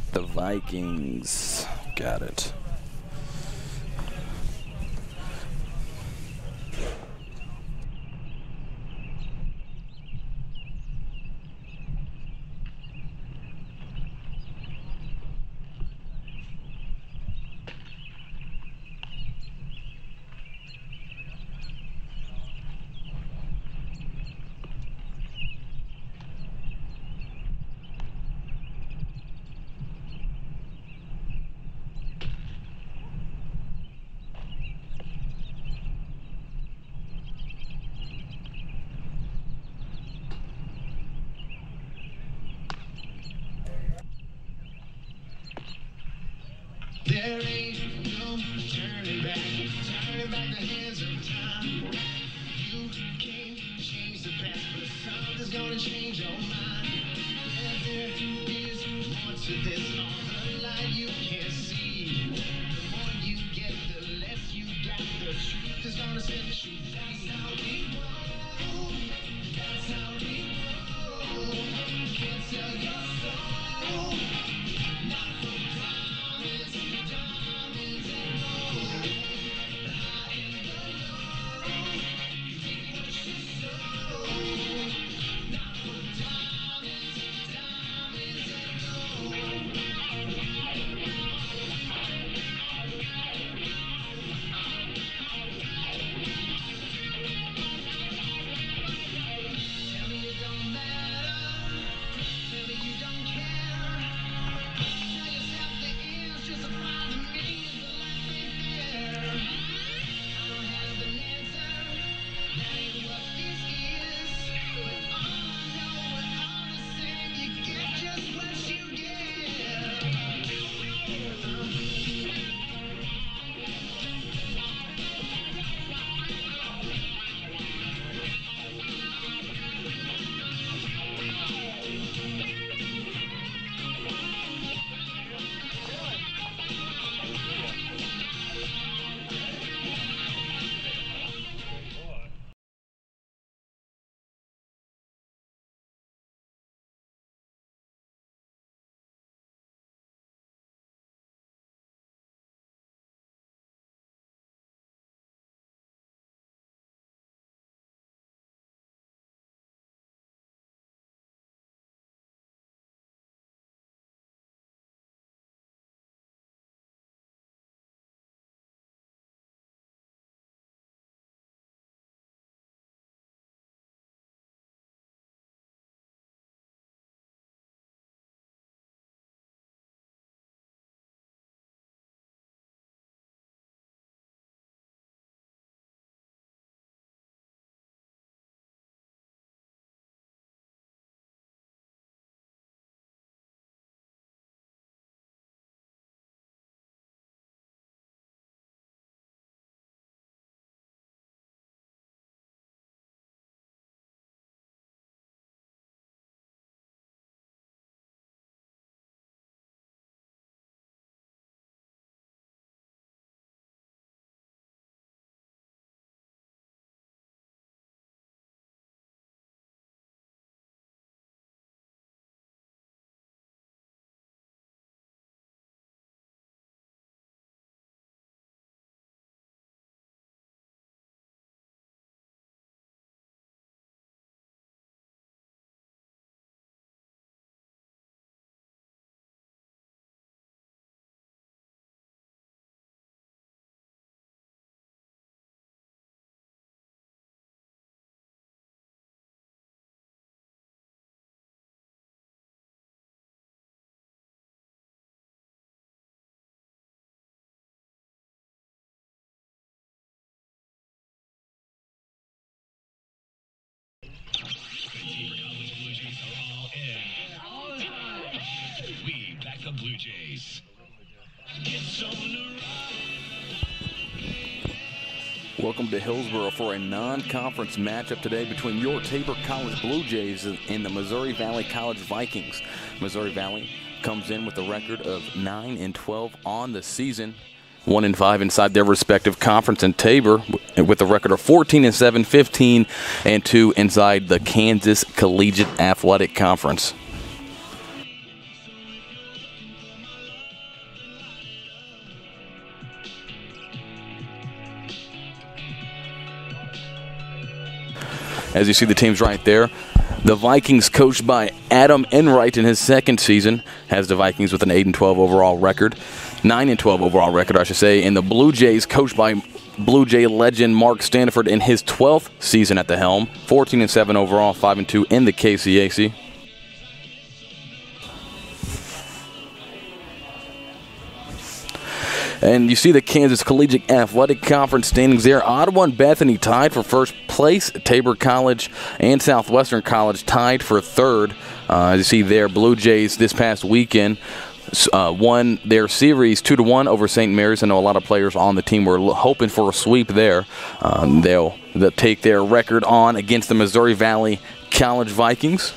The Vikings. Got it. There ain't no turning back the hands of time. You can't change the past, but something's gonna change your mind. Yeah, there is more to this, all the light you can't see. The more you get, the less you got. The truth is gonna set you free. That's how we roll. That's how we roll. Can't sell your soul. Not for promise. Diamonds and gold. The high and the low. You reap what you sow. Not for diamonds and gold. Tell me it don't matter. Tell me you don't care. Tell yourself the end's just a part of me. Is the life ain't fair. I don't have an answer. That ain't what this is. But all I know, we're all the same. You get just what you give. We back the Blue Jays. It's on the run. Welcome to Hillsboro for a non-conference matchup today between your Tabor College Blue Jays and the Missouri Valley College Vikings. Missouri Valley comes in with a record of 9-12 on the season, 1-5 inside their respective conference, and Tabor with a record of 14-7, 15-2 inside the Kansas Collegiate Athletic Conference. as you see the teams right there. The Vikings, coached by Adam Enright in his second season, has the Vikings with an 8-12 overall record. 9-12 overall record, I should say. And the Blue Jays, coached by Blue Jay legend Mark Stanford in his 12th season at the helm. 14-7 overall, 5-2 in the KCAC. And you see the Kansas Collegiate Athletic Conference standings there. Ottawa and Bethany tied for first place. Tabor College and Southwestern College tied for third. As you see there, Blue Jays this past weekend won their series 2-1 over St. Mary's. I know a lot of players on the team were hoping for a sweep there. They'll take their record on against the Missouri Valley College Vikings.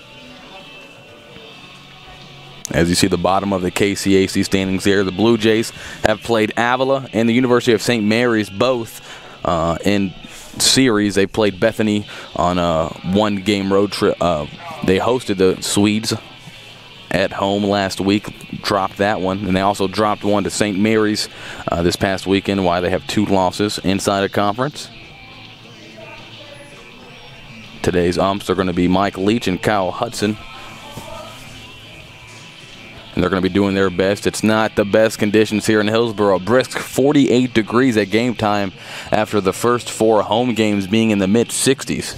As you see the bottom of the KCAC standings there, the Blue Jays have played Avila and the University of St. Mary's both in series. They played Bethany on a one-game road trip. They hosted the Swedes at home last week, dropped that one, and they also dropped one to St. Mary's this past weekend, why they have 2 losses inside a conference. Today's umps are going to be Mike Leach and Kyle Hudson. And they're going to be doing their best. It's not the best conditions here in Hillsboro. Brisk 48 degrees at game time after the first 4 home games being in the mid-60s.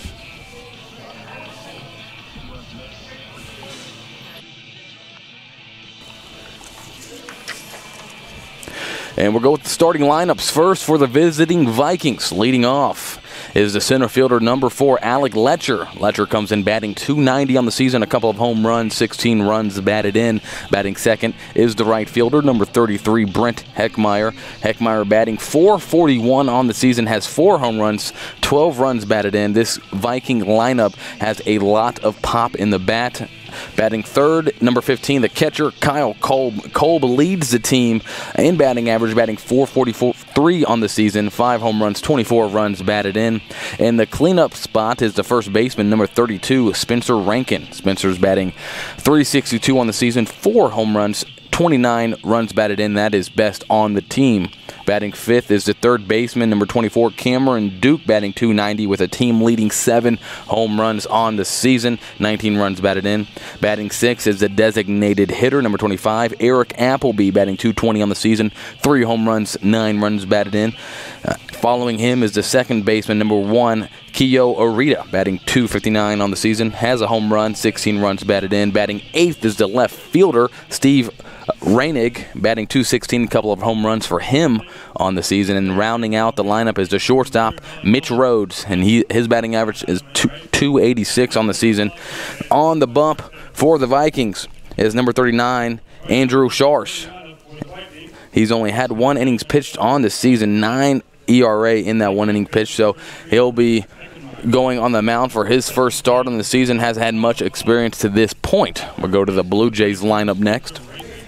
And we'll go with the starting lineups first for the visiting Vikings. Leading off is the center fielder, number 4, Alec Letcher. Letcher comes in batting .290 on the season, a couple of home runs, 16 runs batted in. Batting second is the right fielder, number 33, Brent Heckmeyer. Heckmeyer batting .441 on the season, has 4 home runs, 12 runs batted in. This Viking lineup has a lot of pop in the bat. Batting third, number 15, the catcher, Kyle Kolb. Kolb leads the team in batting average, batting .443 on the season, 5 home runs, 24 runs batted in. And the cleanup spot is the first baseman, number 32, Spencer Rankin. Spencer's batting .362 on the season, 4 home runs, 29 runs batted in. That is best on the team. Batting fifth is the third baseman, number 24, Cameron Duke, batting .290 with a team-leading 7 home runs on the season, 19 runs batted in. Batting sixth is the designated hitter, number 25, Eric Appleby, batting .220 on the season, 3 home runs, 9 runs batted in. Following him is the second baseman, number 1, Kiyo Arita, batting .259 on the season, has a home run, 16 runs batted in. Batting eighth is the left fielder, Steve Reinig, batting .216, a couple of home runs for him on the season. And rounding out the lineup is the shortstop, Mitch Rhodes, and his batting average is .286 on the season. On the bump for the Vikings is number 39, Andrew Scharsch. He's only had 1 innings pitched on the season, 9 ERA in that 1 inning pitch, so he'll be going on the mound for his first start on the season. Hasn't had much experience to this point. We'll go to the Blue Jays lineup next.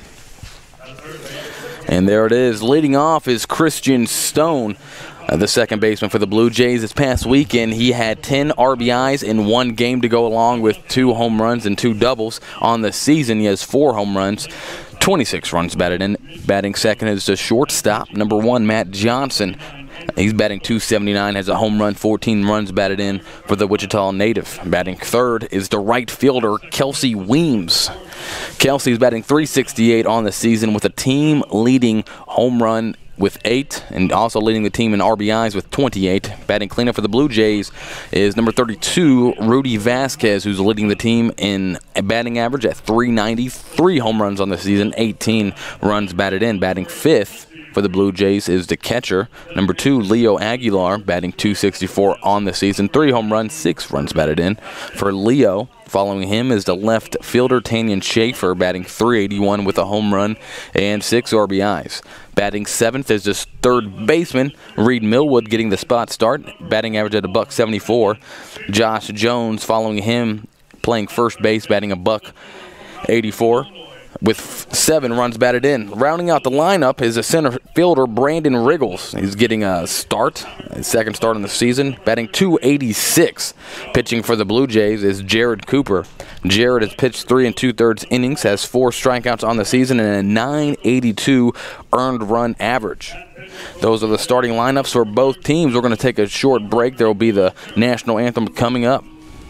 And there it is. Leading off is Christian Stone, the second baseman for the Blue Jays. This past weekend, he had 10 RBIs in 1 game to go along with 2 home runs and 2 doubles. On the season, he has 4 home runs, 26 runs batted in. Batting second is the shortstop, number 1, Matt Johnson. He's batting .279, has a home run, 14 runs batted in for the Wichita native. Batting third is the right fielder, Kelsey Weems. Kelsey's batting .368 on the season with a team-leading home run with 8, and also leading the team in RBIs with 28. Batting cleanup for the Blue Jays is number 32, Rudy Vasquez, who's leading the team in batting average at .390, 3 home runs on the season, 18 runs batted in. Batting fifth for the Blue Jays is the catcher, number 2, Leo Aguilar, batting .264 on the season, 3 home runs, 6 runs batted in for Leo. Following him is the left fielder, Tanyan Schaefer, batting .381 with a home run and 6 RBIs. Batting seventh is the third baseman, Reed Millwood, getting the spot start, batting average at $174. Josh Jones following him, playing first base, batting $184. with 7 runs batted in. Rounding out the lineup is a center fielder, Brandon Riggles. He's getting a start, his second start in the season, batting .286. Pitching for the Blue Jays is Jared Cooper. Jared has pitched 3 2/3 innings, has 4 strikeouts on the season, and a .982 earned run average. Those are the starting lineups for both teams. We're going to take a short break. There will be the national anthem coming up.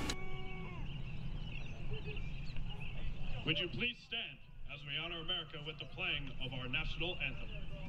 Would you please stand as we honor America with the playing of our national anthem?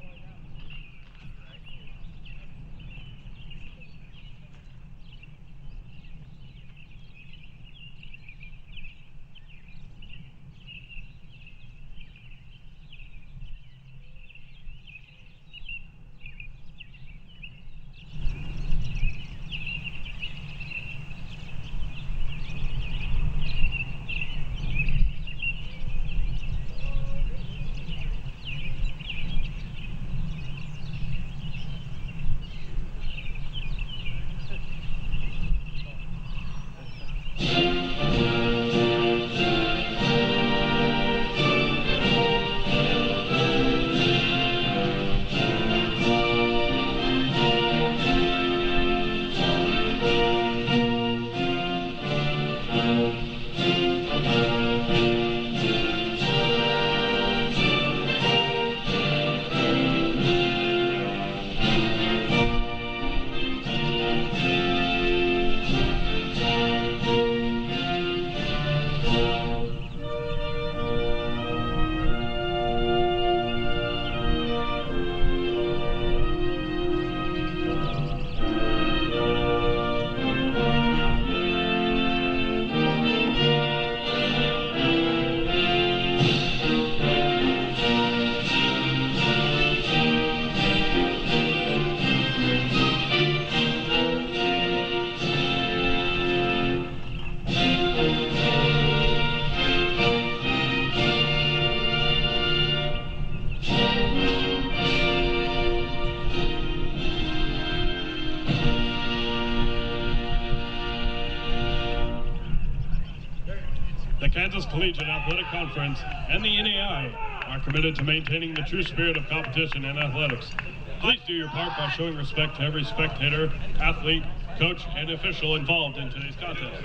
The Kansas Collegiate Athletic Conference and the NAI are committed to maintaining the true spirit of competition in athletics. Please do your part by showing respect to every spectator, athlete, coach, and official involved in today's contest.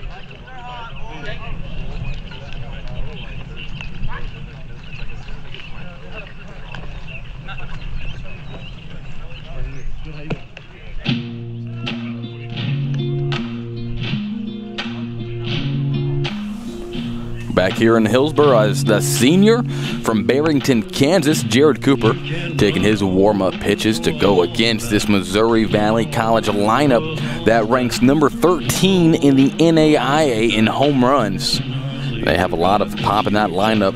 Back here in Hillsboro is the senior from Barrington, Kansas, Jared Cooper, taking his warm-up pitches to go against this Missouri Valley College lineup that ranks number 13 in the NAIA in home runs. They have a lot of pop in that lineup.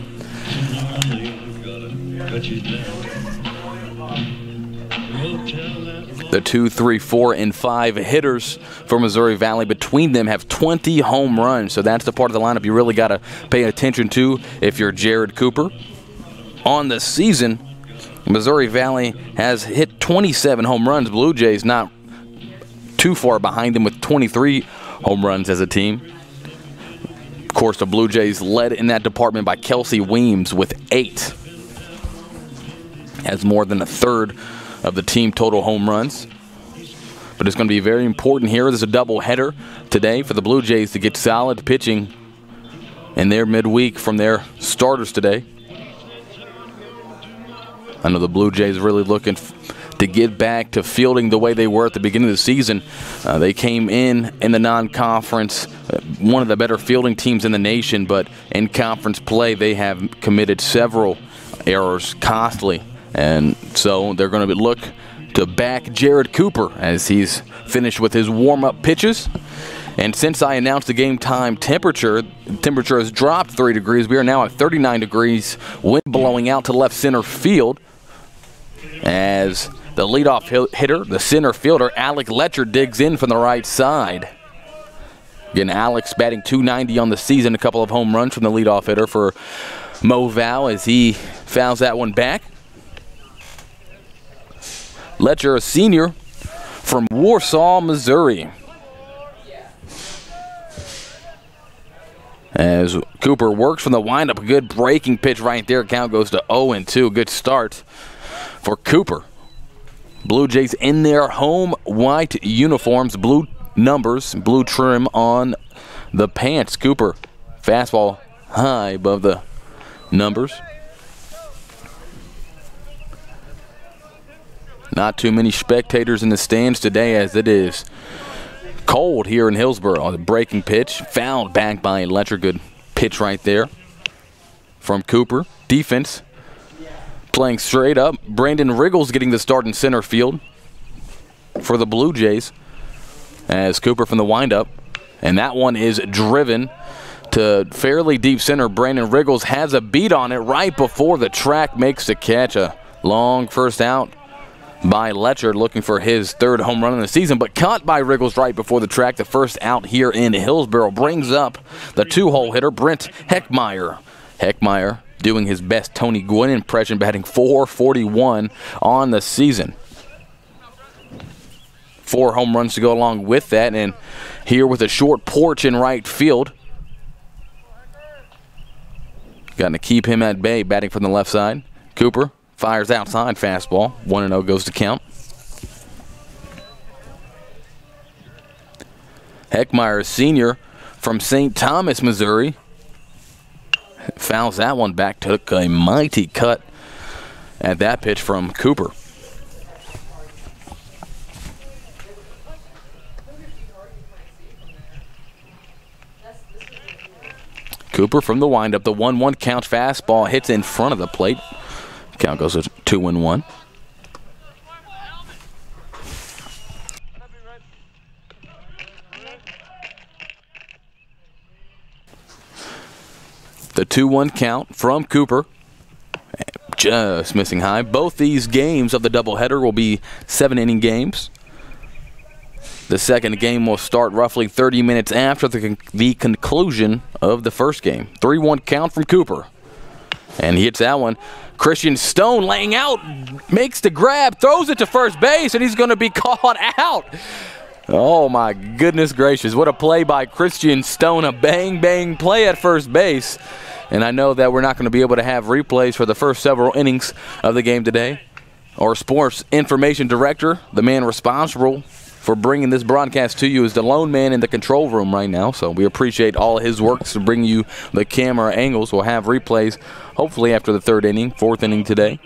The 2, 3, 4, and 5 hitters for Missouri Valley between them have 20 home runs. So that's the part of the lineup you really got to pay attention to if you're Jared Cooper. On the season, Missouri Valley has hit 27 home runs. Blue Jays not too far behind them with 23 home runs as a team. Of course, the Blue Jays led in that department by Kelsey Weems with 8. Has more than a third of the team total home runs. But it's going to be very important here. There's a doubleheader today for the Blue Jays to get solid pitching in their midweek from their starters today. I know the Blue Jays really looking to get back to fielding the way they were at the beginning of the season. They came in the non-conference, one of the better fielding teams in the nation, but in conference play they have committed several errors costly. And so they're going to look to back Jared Cooper as he's finished with his warm-up pitches. And since I announced the game time temperature has dropped 3 degrees. We are now at 39 degrees, wind blowing out to left center field as the leadoff hitter, the center fielder, Alec Letcher, digs in from the right side. Again, Alex batting .290 on the season, a couple of home runs from the leadoff hitter for Mo Val as he fouls that one back. Letcher, a senior from Warsaw, Missouri. As Cooper works from the windup, a good breaking pitch right there. Count goes to 0-2. Good start for Cooper. Blue Jays in their home white uniforms, blue numbers, blue trim on the pants. Cooper, fastball high above the numbers. Not too many spectators in the stands today as it is cold here in Hillsboro. The breaking pitch, fouled back by Letcher. Good pitch right there from Cooper. Defense playing straight up. Brandon Riggles getting the start in center field for the Blue Jays as Cooper from the windup. And that one is driven to fairly deep center. Brandon Riggles has a beat on it right before the track makes the catch. A long first out by Letcher, looking for his third home run in the season, but caught by Riggles right before the track. The first out here in Hillsboro brings up the two-hole hitter, Brent Heckmeyer. Heckmeyer doing his best Tony Gwynn impression, batting .441 on the season. 4 home runs to go along with that, and here with a short porch in right field. Got to keep him at bay, batting from the left side. Cooper fires outside, fastball. 1-0 goes to count. Heckmeyer, senior from St. Thomas, Missouri. Fouls that one back, took a mighty cut at that pitch from Cooper. Cooper from the windup, the 1-1 count. Fastball hits in front of the plate. Count goes to 2-1. The 2-1 count from Cooper. Just missing high. Both these games of the doubleheader will be 7-inning games. The second game will start roughly 30 minutes after the conclusion of the first game. 3-1 count from Cooper. And he hits that one. Christian Stone laying out, makes the grab, throws it to first base, and he's going to be caught out. Oh, my goodness gracious. What a play by Christian Stone. A bang-bang play at first base. And I know that we're not going to be able to have replays for the first several innings of the game today. Our sports information director, the man responsible for bringing this broadcast to you, is the lone man in the control room right now. So we appreciate all his work to bring you the camera angles. We'll have replays hopefully after the third inning, fourth inning today.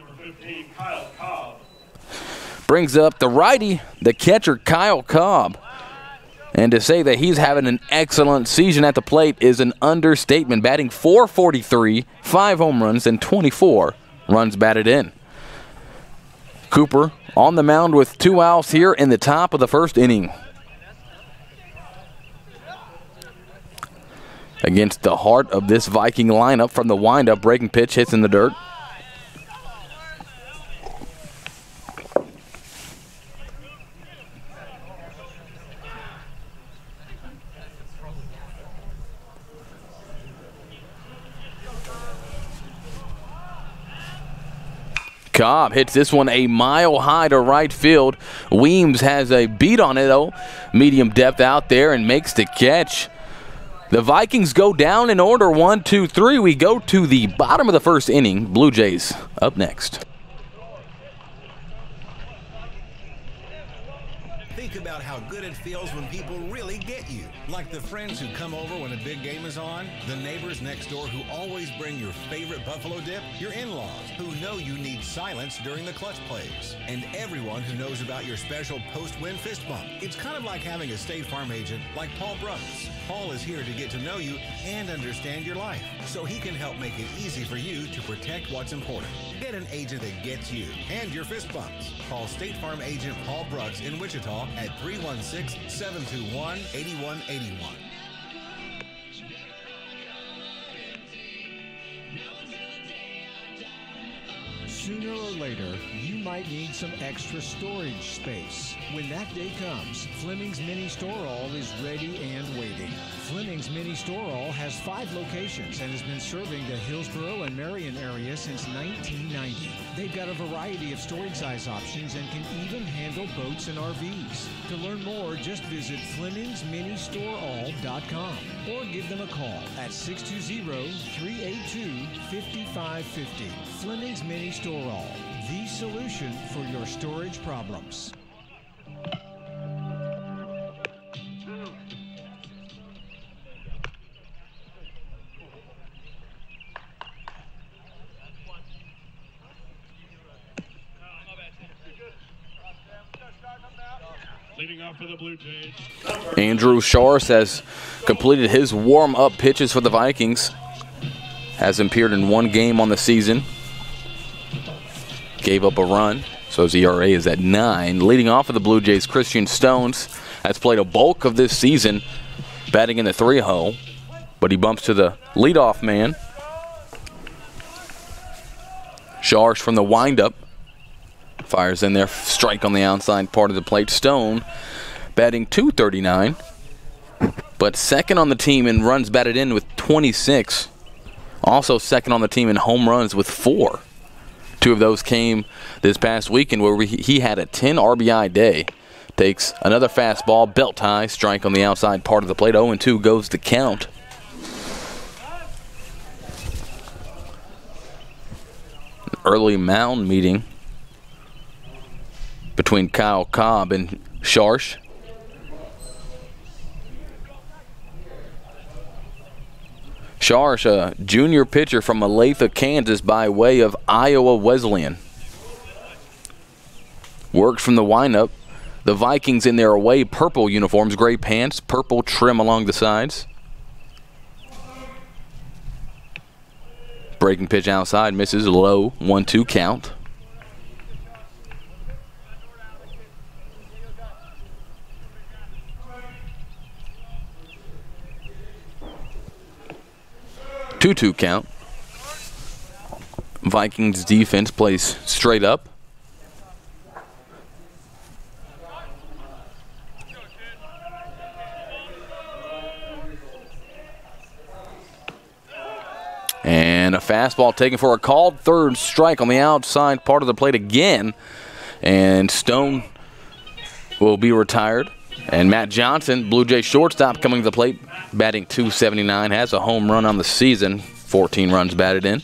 Brings up the righty, the catcher, Kyle Cobb. And to say that he's having an excellent season at the plate is an understatement. Batting .443, 5 home runs, and 24 runs batted in. Cooper on the mound with 2 outs here in the top of the first inning. Against the heart of this Viking lineup from the windup, breaking pitch hits in the dirt. Cobb hits this one a mile high to right field. Weems has a beat on it, though. Medium depth out there and makes the catch. The Vikings go down in order, 1, 2, 3. We go to the bottom of the first inning. Blue Jays up next. Think about how good it feels when people really get you. Like the friends who come over when a big game is on, the neighbors next door who always bring your favorite buffalo dip, your in-laws who know you need silence during the clutch plays, and everyone who knows about your special post-win fist bump. It's kind of like having a State Farm agent like Paul Brooks. Paul is here to get to know you and understand your life, so he can help make it easy for you to protect what's important. Get an agent that gets you and your fist bumps. Call State Farm agent Paul Brooks in Wichita at 316-721-8181. Sooner or later, you might need some extra storage space. When that day comes, Fleming's Mini Store All is ready and waiting. Fleming's Mini Store All has 5 locations and has been serving the Hillsboro and Marion area since 1990. They've got a variety of storage size options and can even handle boats and RVs. To learn more, just visit FlemingsMiniStoreAll.com or give them a call at 620-382-5550. Fleming's Mini Store All, the solution for your storage problems. Leading off for the Blue Jays. Andrew Shars has completed his warm-up pitches for the Vikings. Has appeared in 1 game on the season. Gave up a run, so his ERA is at 9. Leading off for the Blue Jays, Christian Stones has played a bulk of this season, batting in the 3-hole, but he bumps to the leadoff man. Shars from the windup. Fires in there, strike on the outside part of the plate. Stone batting .239, but second on the team in runs batted in with 26. Also second on the team in home runs with 4. 2 of those came this past weekend where he had a 10 RBI day. Takes another fastball, belt high, strike on the outside part of the plate. 0-2 goes the count. An early mound meeting between Kyle Cobb and Sharsh. Sharsh, a junior pitcher from Olathe, Kansas by way of Iowa Wesleyan. Works from the windup. The Vikings in their away purple uniforms, gray pants, purple trim along the sides. Breaking pitch outside, misses, low, 1-2 count. Two count. Vikings defense plays straight up. And a fastball taken for a called third strike on the outside part of the plate again. And Stone will be retired. And Matt Johnson, Blue Jay shortstop, coming to the plate, batting .279, has a home run on the season, 14 runs batted in.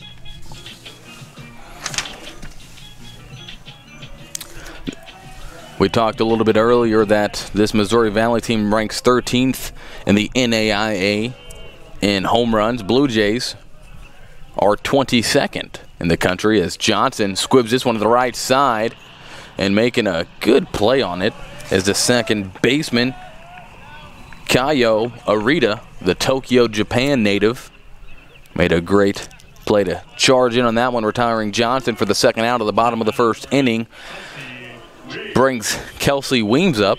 We talked a little bit earlier that this Missouri Valley team ranks 13th in the NAIA in home runs. Blue Jays are 22nd in the country as Johnson squibs this one to the right side and making a good play on it as the second baseman, Kayo Arita, the Tokyo, Japan native, made a great play to charge in on that one, retiring Johnson for the second out of the bottom of the first inning. Brings Kelsey Weems up.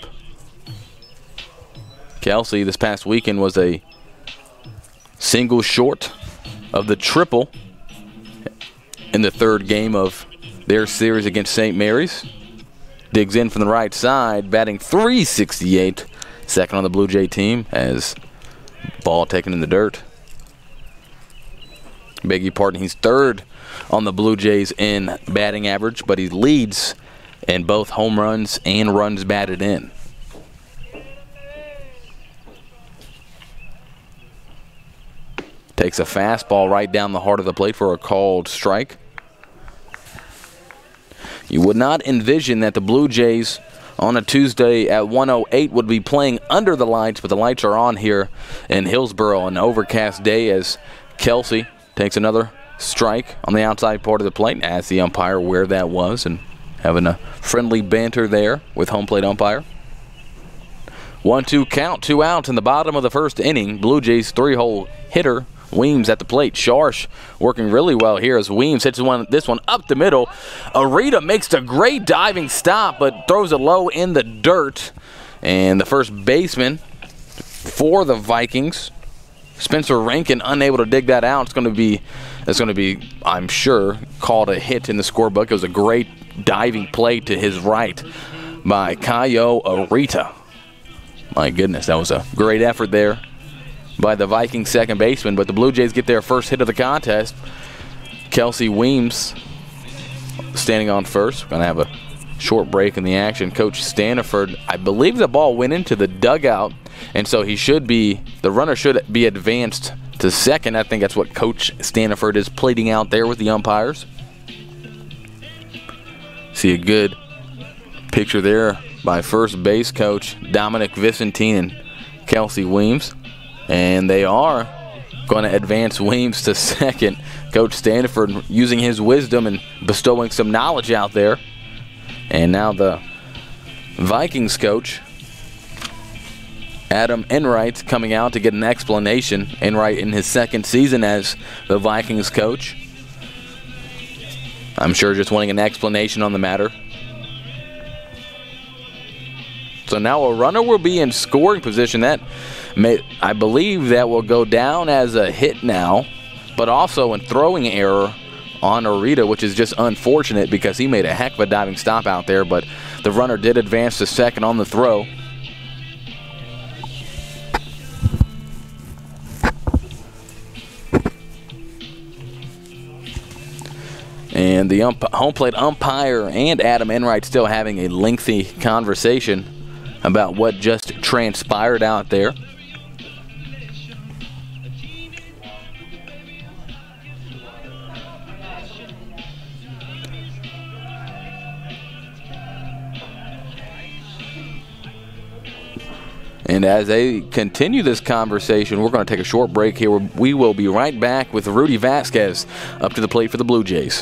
Kelsey this past weekend was a single short of the triple in the 3rd game of their series against St. Mary's. Digs in from the right side, batting .368, second on the Blue Jay team as ball taken in the dirt. Beg your pardon, he's 3rd on the Blue Jays in batting average, but he leads in both home runs and runs batted in. Takes a fastball right down the heart of the plate for a called strike. You would not envision that the Blue Jays on a Tuesday at 1:08 would be playing under the lights, but the lights are on here in Hillsboro. An overcast day as Kelsey takes another strike on the outside part of the plate. Asks the umpire where that was and having a friendly banter there with home plate umpire. 1-2 count, 2 outs in the bottom of the first inning. Blue Jays 3-hole hitter Weems at the plate. Sharsh working really well here as Weems hits this one up the middle. Arita makes a great diving stop but throws it low in the dirt. And the first baseman for the Vikings, Spencer Rankin unable to dig that out. It's going to be, I'm sure, called a hit in the scorebook. It was a great diving play to his right by Kaio Arita. My goodness, that was a great effort there by the Vikings second baseman, but the Blue Jays get their first hit of the contest. Kelsey Weems standing on first. We're going to have a short break in the action. Coach Staniford, I believe the ball went into the dugout, and so the runner should be advanced to second. I think that's what Coach Staniford is pleading out there with the umpires. See a good picture there by first base coach Dominic Vicentine and Kelsey Weems. And they are going to advance Weems to second. Coach Staniford using his wisdom and bestowing some knowledge out there. And now the Vikings coach, Adam Enright, coming out to get an explanation. Enright in his second season as the Vikings coach. I'm sure just wanting an explanation on the matter. So now a runner will be in scoring position. I believe that will go down as a hit now, but also in throwing error on Arita, which is just unfortunate because he made a heck of a diving stop out there, but the runner did advance to second on the throw. And the home plate umpire and Adam Enright still having a lengthy conversation about what just transpired out there. And as they continue this conversation, we're going to take a short break here. We will be right back with Rudy Vasquez up to the plate for the Blue Jays.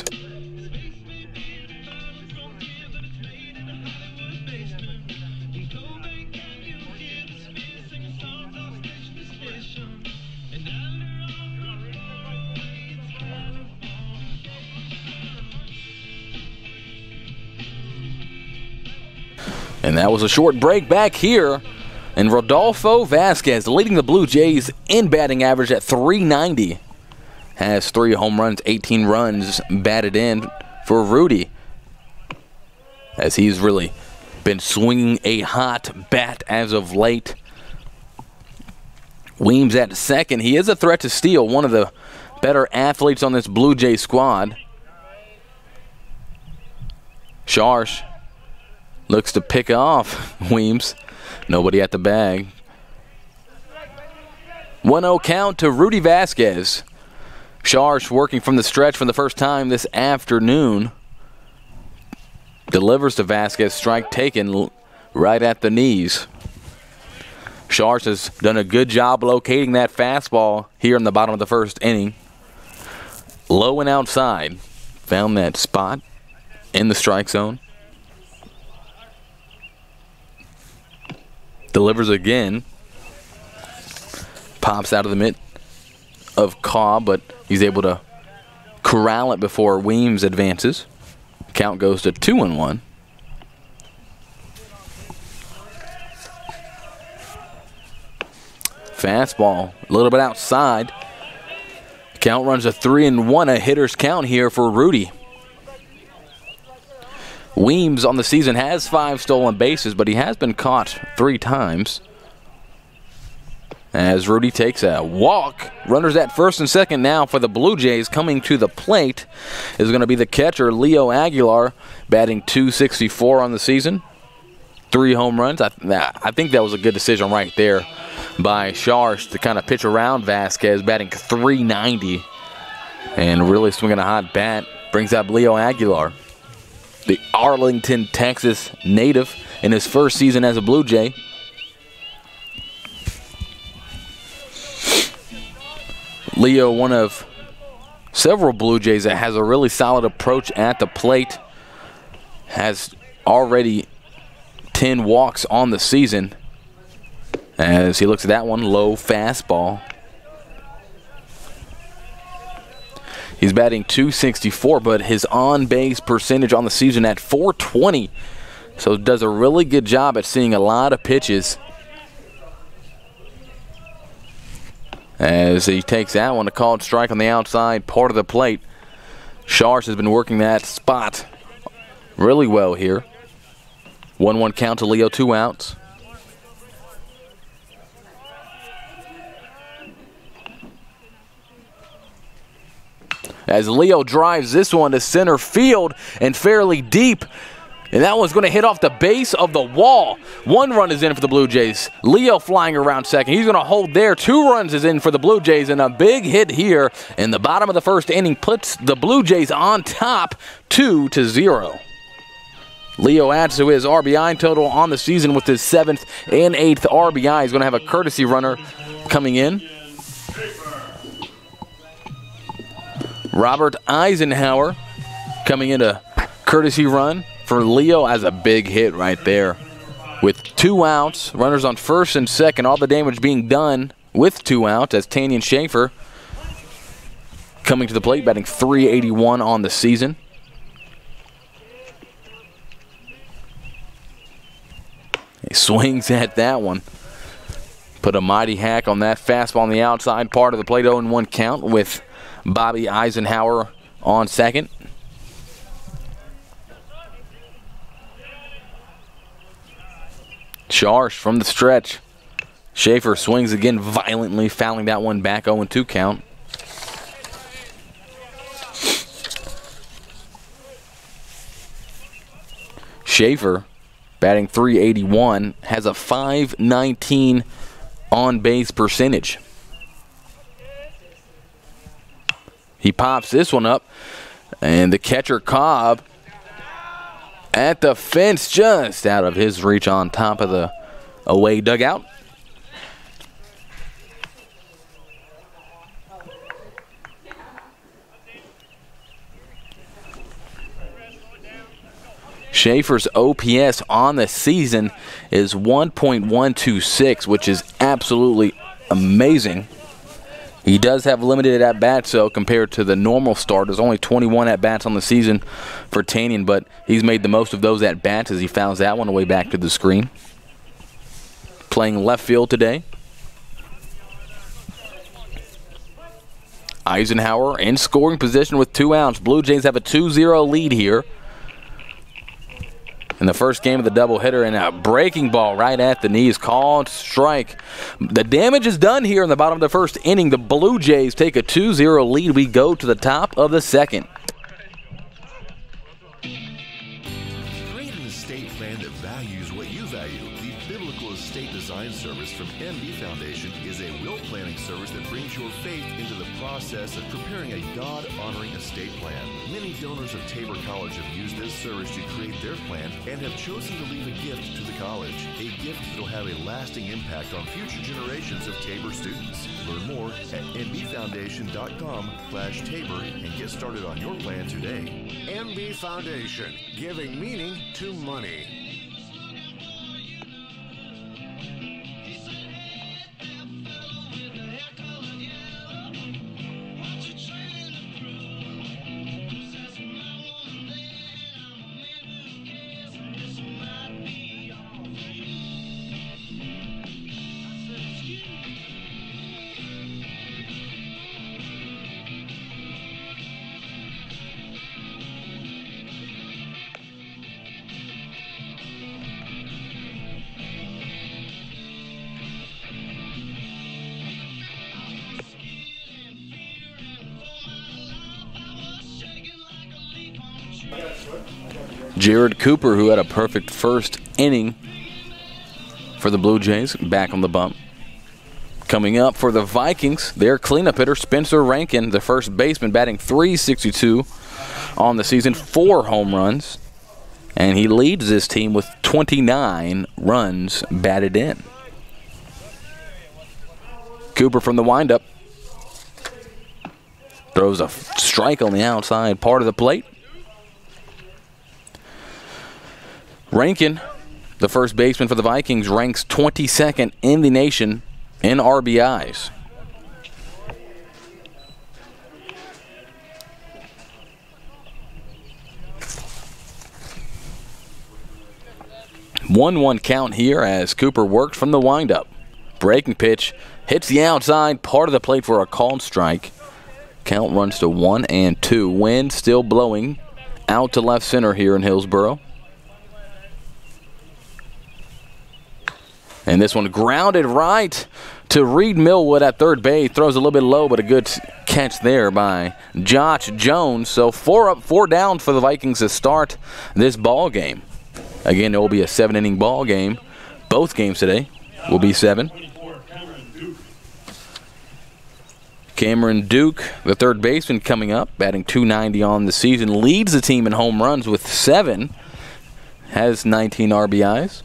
And that was a short break back here. And Rodolfo Vasquez leading the Blue Jays in batting average at .390. Has 3 home runs, 18 runs batted in for Rudy, as he's really been swinging a hot bat as of late. Weems at second. He is a threat to steal, one of the better athletes on this Blue Jay squad. Sharsh looks to pick off Weems. Nobody at the bag. 1-0 count to Rudy Vasquez. Sharsh working from the stretch for the first time this afternoon. Delivers to Vasquez, strike taken right at the knees. Sharsh has done a good job locating that fastball here in the bottom of the first inning. Low and outside. Found that spot in the strike zone. Delivers again. Pops out of the mitt of Cobb, but he's able to corral it before Weems advances. Count goes to 2-1. Fastball a little bit outside. Count runs to 3-1, a hitter's count here for Rudy. Weems on the season has 5 stolen bases, but he has been caught 3 times. As Rudy takes a walk. Runners at first and second now for the Blue Jays. Coming to the plate is going to be the catcher, Leo Aguilar, batting .264 on the season. 3 home runs. I think that was a good decision right there by Sharsh to kind of pitch around Vasquez, batting .390. And really swinging a hot bat. Brings up Leo Aguilar, the Arlington, Texas native, in his first season as a Blue Jay. Leo, one of several Blue Jays that has a really solid approach at the plate, has already 10 walks on the season. As he looks at that one, low fastball. He's batting .264, but his on-base percentage on the season at .420. So does a really good job at seeing a lot of pitches. as he takes that one, a called strike on the outside part of the plate. Scharsch has been working that spot really well here. 1-1 count to Leo, 2 outs. As Leo drives this one to center field and fairly deep. And that one's going to hit off the base of the wall. 1 run is in for the Blue Jays. Leo flying around second. He's going to hold there. 2 runs is in for the Blue Jays. And a big hit here in the bottom of the first inning puts the Blue Jays on top 2-0. Leo adds to his RBI total on the season with his 7th and 8th RBI. He's going to have a courtesy runner coming in. Robert Eisenhower coming into courtesy run for Leo as a big hit right there. With 2 outs, runners on first and second, all the damage being done with 2 outs as Tanyan Schaefer coming to the plate, batting .381 on the season. He swings at that one. Put a mighty hack on that fastball on the outside part of the plate, 0-1 count with Bobby Eisenhower on second. Scharsch from the stretch. Schaefer swings again violently, fouling that one back, 0-2 count. Schaefer, batting .381, has a .519 on-base percentage. He pops this one up, and the catcher Cobb at the fence, just out of his reach on top of the away dugout. Schaefer's OPS on the season is 1.126, which is absolutely amazing. He does have limited at-bats, though, compared to the normal starters. Only 21 at-bats on the season for Tanyan, but he's made the most of those at-bats as he fouls that one away back to the screen. Playing left field today. Eisenhower in scoring position with 2 outs. Blue Jays have a 2-0 lead here in the first game of the doubleheader, and a breaking ball right at the knees, called strike. The damage is done here in the bottom of the first inning. The Blue Jays take a 2-0 lead. We go to the top of the second. Create an estate plan that values what you value. The Biblical Estate Design Service from MB Foundation is a will planning service that brings your faith into the process of preparing a God-honoring estate plan. Many donors of Tabor College have used this service to create their plan and have chosen to leave a gift to the college, a gift that will have a lasting impact on future generations of Tabor students. Learn more at mbfoundation.com/Tabor and get started on your plan today. MB Foundation, giving meaning to money. Jared Cooper, who had a perfect first inning for the Blue Jays, back on the bump. Coming up for the Vikings, their cleanup hitter, Spencer Rankin, the first baseman, batting .362 on the season, 4 home runs. And he leads this team with 29 runs batted in. Cooper from the windup throws a strike on the outside part of the plate. Rankin, the first baseman for the Vikings, ranks 22nd in the nation in RBIs. (1-1) count here as Cooper worked from the windup. Breaking pitch Hits the outside part of the plate for a called strike. Count runs to 1-2. Wind still blowing out to left center here in Hillsboro. And this one grounded right to Reed Millwood at third base. Throws a little bit low, but a good catch there by Josh Jones. So 4 up, 4 down for the Vikings to start this ball game. Again, it will be a 7-inning ball game. Both games today will be 7. Cameron Duke, the third baseman, coming up, batting .290 on the season, leads the team in home runs with 7, has 19 RBIs.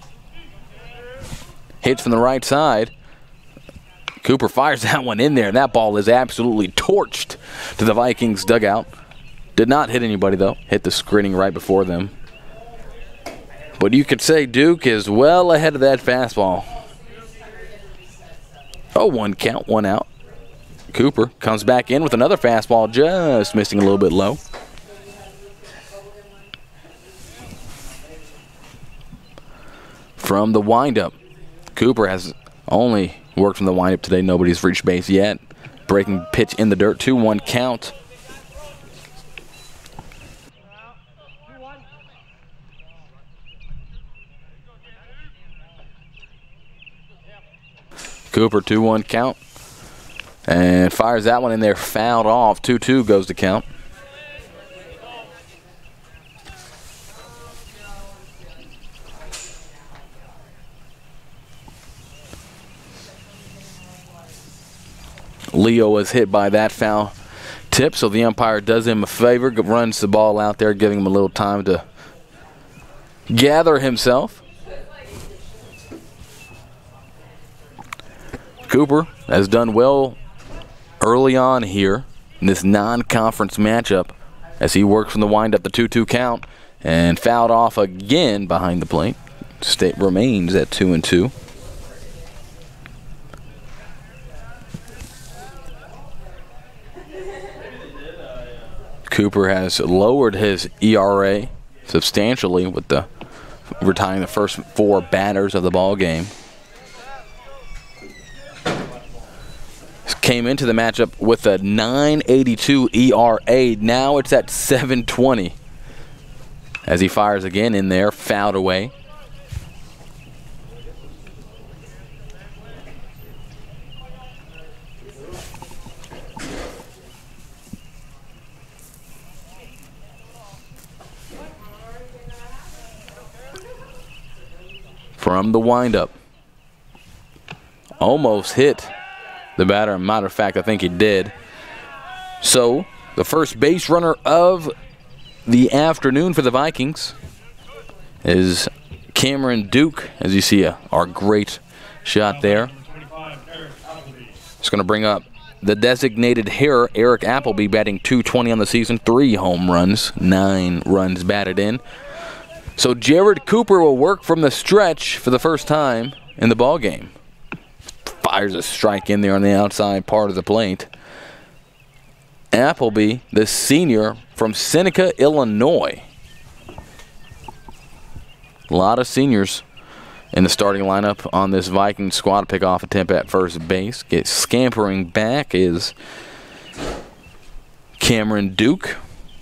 Hits from the right side. Cooper fires that one in there, and that ball is absolutely torched to the Vikings dugout. Did not hit anybody, though. Hit the screening right before them. But you could say Duke is well ahead of that fastball. 0-1 count, 1 out. Cooper comes back in with another fastball, just missing a little bit low. From the windup, Cooper has only worked from the windup today. Nobody's reached base yet. Breaking pitch in the dirt, 2-1 count. Cooper, 2-1 count. And fires that one in there, fouled off. 2-2 goes to count. Leo was hit by that foul tip, so the umpire does him a favor, runs the ball out there, giving him a little time to gather himself. Cooper has done well early on here in this non-conference matchup as he works from the windup, the 2-2 count, and fouled off again behind the plate. State remains at 2-2. Cooper has lowered his ERA substantially with the retiring the first 4 batters of the ball game. Came into the matchup with a 9.82 ERA. Now it's at 7.20 as he fires again in there, fouled away. From the windup, almost hit the batter. Matter of fact, I think he did. So the first base runner of the afternoon for the Vikings is Cameron Duke, as you see our great shot there. It's going to bring up the designated hitter, Eric Appleby, batting .220 on the season, 3 home runs, 9 runs batted in. So Jared Cooper will work from the stretch for the first time in the ball game. Fires a strike in there on the outside part of the plate. Appleby, the senior from Seneca, Illinois. A lot of seniors in the starting lineup on this Viking squad to pick off a attempt at first base. Scampering back is Cameron Duke.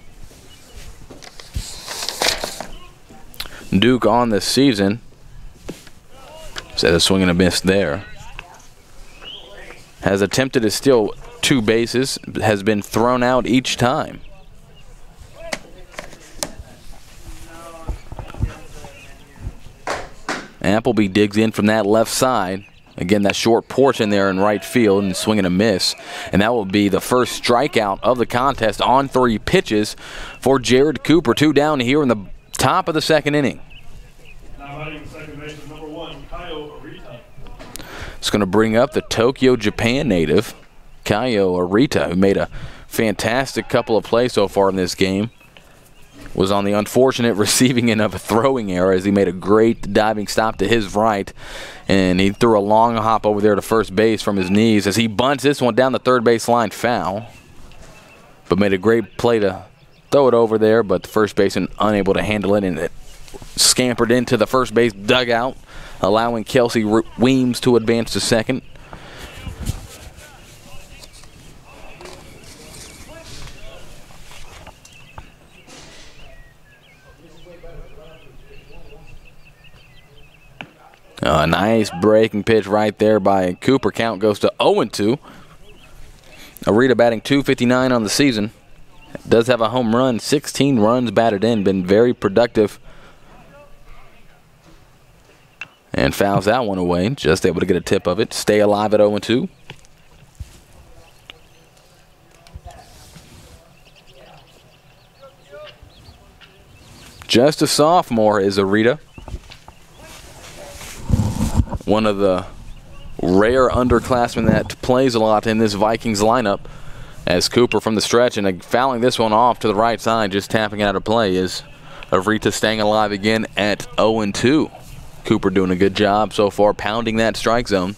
Duke on this season. Set a swing and a miss there. Has attempted to steal 2 bases, has been thrown out each time. Appleby digs in from that left side. Again, that short portion there in right field and swing and a miss. And that will be the first strikeout of the contest on 3 pitches for Jared Cooper. 2 down here in the top of the 2nd inning. Now batting second baseman number 1, Kaio Arita. It's going to bring up the Tokyo, Japan native, Kaio Arita, who made a fantastic couple of plays so far in this game. Was on the unfortunate receiving end of a throwing error as he made a great diving stop to his right. And he threw a long hop over there to first base from his knees as he bunts this one down the third base line, foul. But made a great play to throw it over there, but the first baseman unable to handle it, and it scampered into the first base dugout, allowing Kelsey Weems to advance to second. A nice breaking pitch right there by Cooper. Count goes to 0-2. Arita batting .259 on the season. Does have a home run, 16 runs batted in. Been very productive. And fouls that one away. Just able to get a tip of it. Stay alive at 0-2. Just a sophomore is Arita. One of the rare underclassmen that plays a lot in this Vikings lineup. As Cooper from the stretch and fouling this one off to the right side, just tapping it out of play, is Arita staying alive again at 0-2. Cooper doing a good job so far, pounding that strike zone.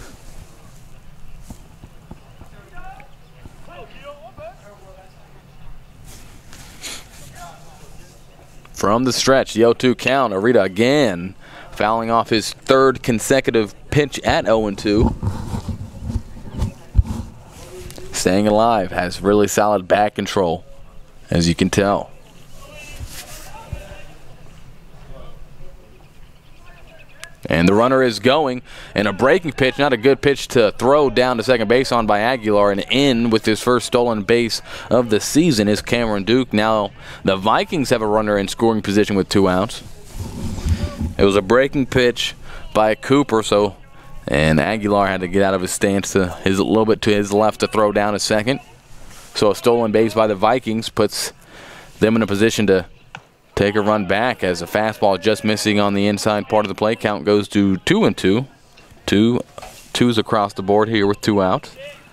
From the stretch, the 0-2 count. Arita again fouling off his third consecutive pitch at 0-2. Staying alive, has really solid back control, as you can tell. And the runner is going, and a breaking pitch, not a good pitch to throw down to second base on by Aguilar, and in with his first stolen base of the season is Cameron Duke. Now the Vikings have a runner in scoring position with 2 outs. It was a breaking pitch by Cooper, and Aguilar had to get out of his stance a little bit to his left to throw down a second. So a stolen base by the Vikings puts them in a position to take a run back as a fastball just missing on the inside part of the plate. Count goes to 2-2. 2-2s across the board here with 2 outs.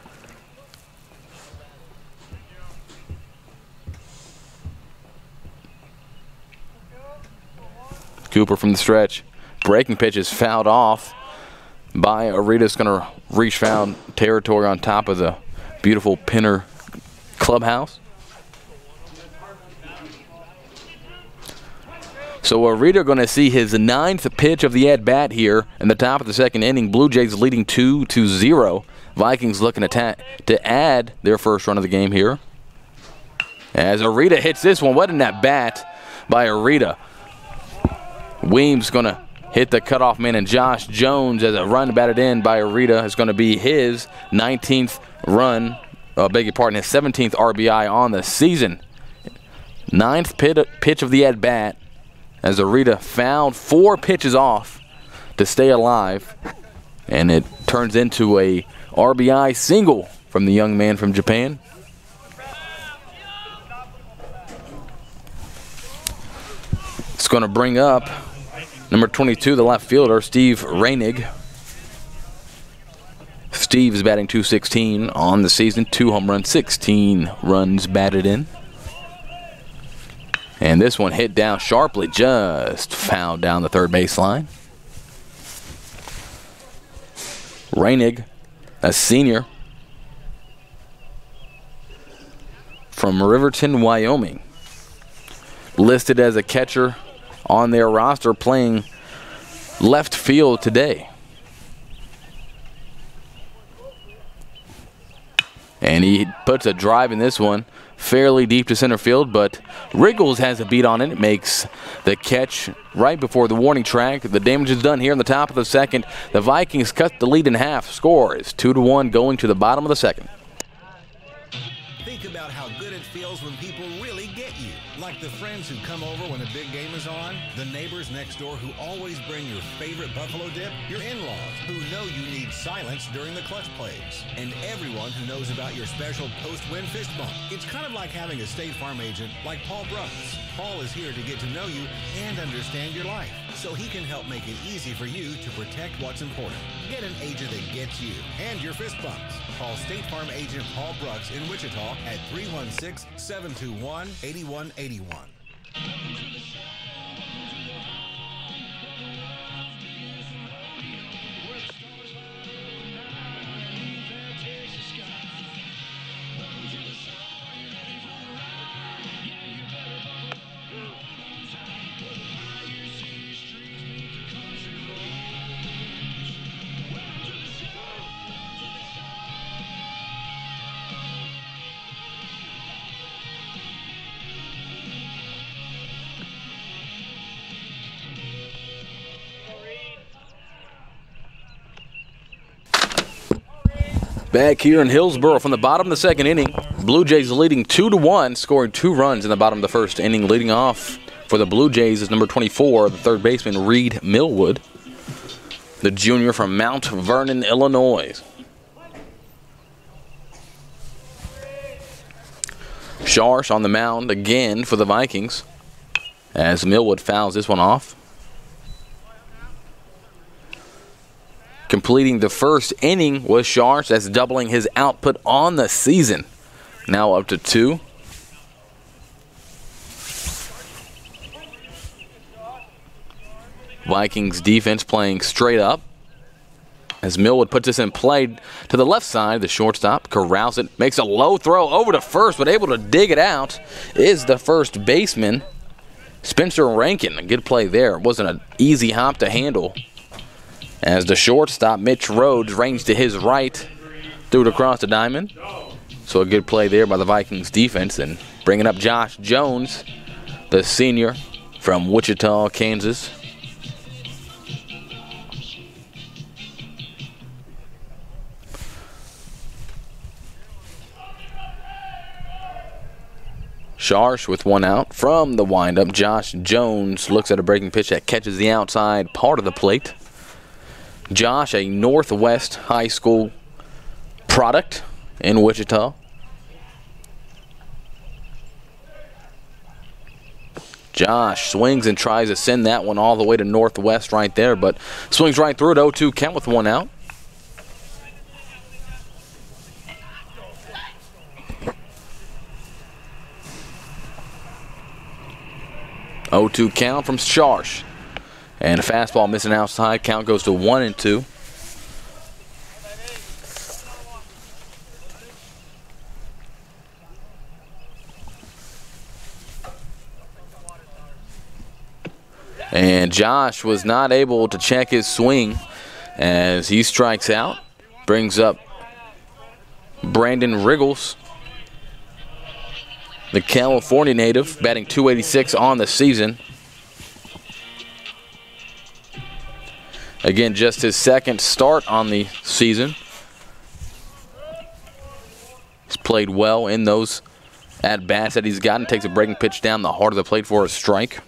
Cooper from the stretch. Breaking pitch is fouled off by Arita's going to reach foul territory on top of the beautiful Pinner clubhouse. So Arita going to see his 9th pitch of the at-bat here in the top of the second inning. Blue Jays leading 2-0. Vikings looking to add their first run of the game here. As Arita hits this one, what an at-bat by Arita. Weems going to hit the cutoff man, and Josh Jones, as a run batted in by Arita, is going to be his 19th run, beg your pardon, his 17th RBI on the season. 9th pitch of the at-bat, as Arita fouled 4 pitches off to stay alive, and it turns into a RBI single from the young man from Japan. It's going to bring up number 22, the left fielder, Steve Reinig. Steve is batting .216 on the season, 2 home runs, 16 runs batted in. And this one hit down sharply, just fouled down the third baseline. Reinig, a senior from Riverton, Wyoming, listed as a catcher on their roster, playing left field today. And he puts a drive in this one, fairly deep to center field, but Riggles has a beat on it. It makes the catch right before the warning track. The damage is done here in the top of the second. The Vikings cut the lead in half. Score is 2-1 going to the bottom of the second. Think about how good it feels when people really get you. Like the friends who come over when a big game is on, the neighbors next door who always bring your favorite buffalo dip, your in-laws who know you need silence during the clutch plays, and everyone who knows about your special post-win fist bump. It's kind of like having a State Farm agent like Paul Brooks. Paul is here to get to know you and understand your life, so he can help make it easy for you to protect what's important. Get an agent that gets you and your fist bumps. Call State Farm agent Paul Brooks in Wichita at 316-721-8181. Back here in Hillsboro from the bottom of the second inning, Blue Jays leading 2-1, scoring 2 runs in the bottom of the first inning. Leading off for the Blue Jays is number 24, the third baseman, Reed Millwood, the junior from Mount Vernon, Illinois. Scharsch on the mound again for the Vikings as Millwood fouls this one off. Completing the first inning was Scharsch. That's doubling his output on the season. Now up to 2. Vikings defense playing straight up as Millwood puts this in play to the left side. The shortstop corrals it, makes a low throw over to first, but able to dig it out is the first baseman, Spencer Rankin. A good play there. It wasn't an easy hop to handle, as the shortstop, Mitch Rhodes, ranged to his right, threw it across the diamond. So a good play there by the Vikings defense. And bringing up Josh Jones, the senior from Wichita, Kansas. Scharsch with 1 out from the windup. Josh Jones looks at a breaking pitch that catches the outside part of the plate. Josh, a Northwest High School product in Wichita. Josh swings and tries to send that one all the way to Northwest right there, but swings right through it. 0-2 count with 1 out. (0-2) count from Scharsch. And a fastball missing outside. Count goes to 1-2. And Josh was not able to check his swing as he strikes out. Brings up Brandon Riggles, the California native, batting .286 on the season. Again, just his second start on the season. He's played well in those at-bats that he's gotten. Takes a breaking pitch down the heart of the plate for a strike.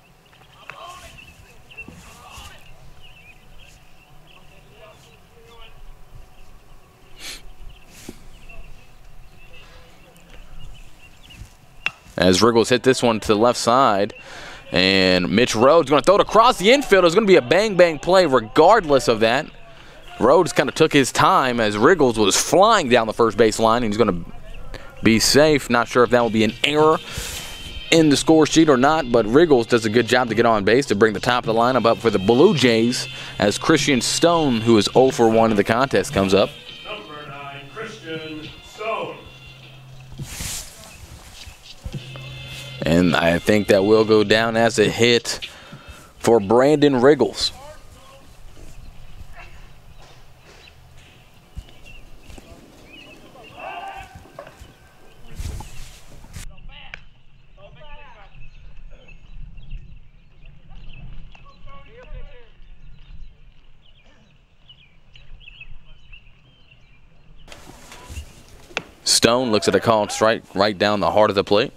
As Riggles hit this one to the left side. And Mitch Rhodes going to throw it across the infield. It's going to be a bang-bang play regardless of that. Rhodes kind of took his time as Riggles was flying down the first base line. And he's going to be safe. Not sure if that will be an error in the score sheet or not, but Riggles does a good job to get on base to bring the top of the lineup up for the Blue Jays as Christian Stone, who is 0 for 1 in the contest, comes up. Number 9, Christian Stone. And I think that will go down as a hit for Brandon Riggles. Stone looks at a called strike right down the heart of the plate.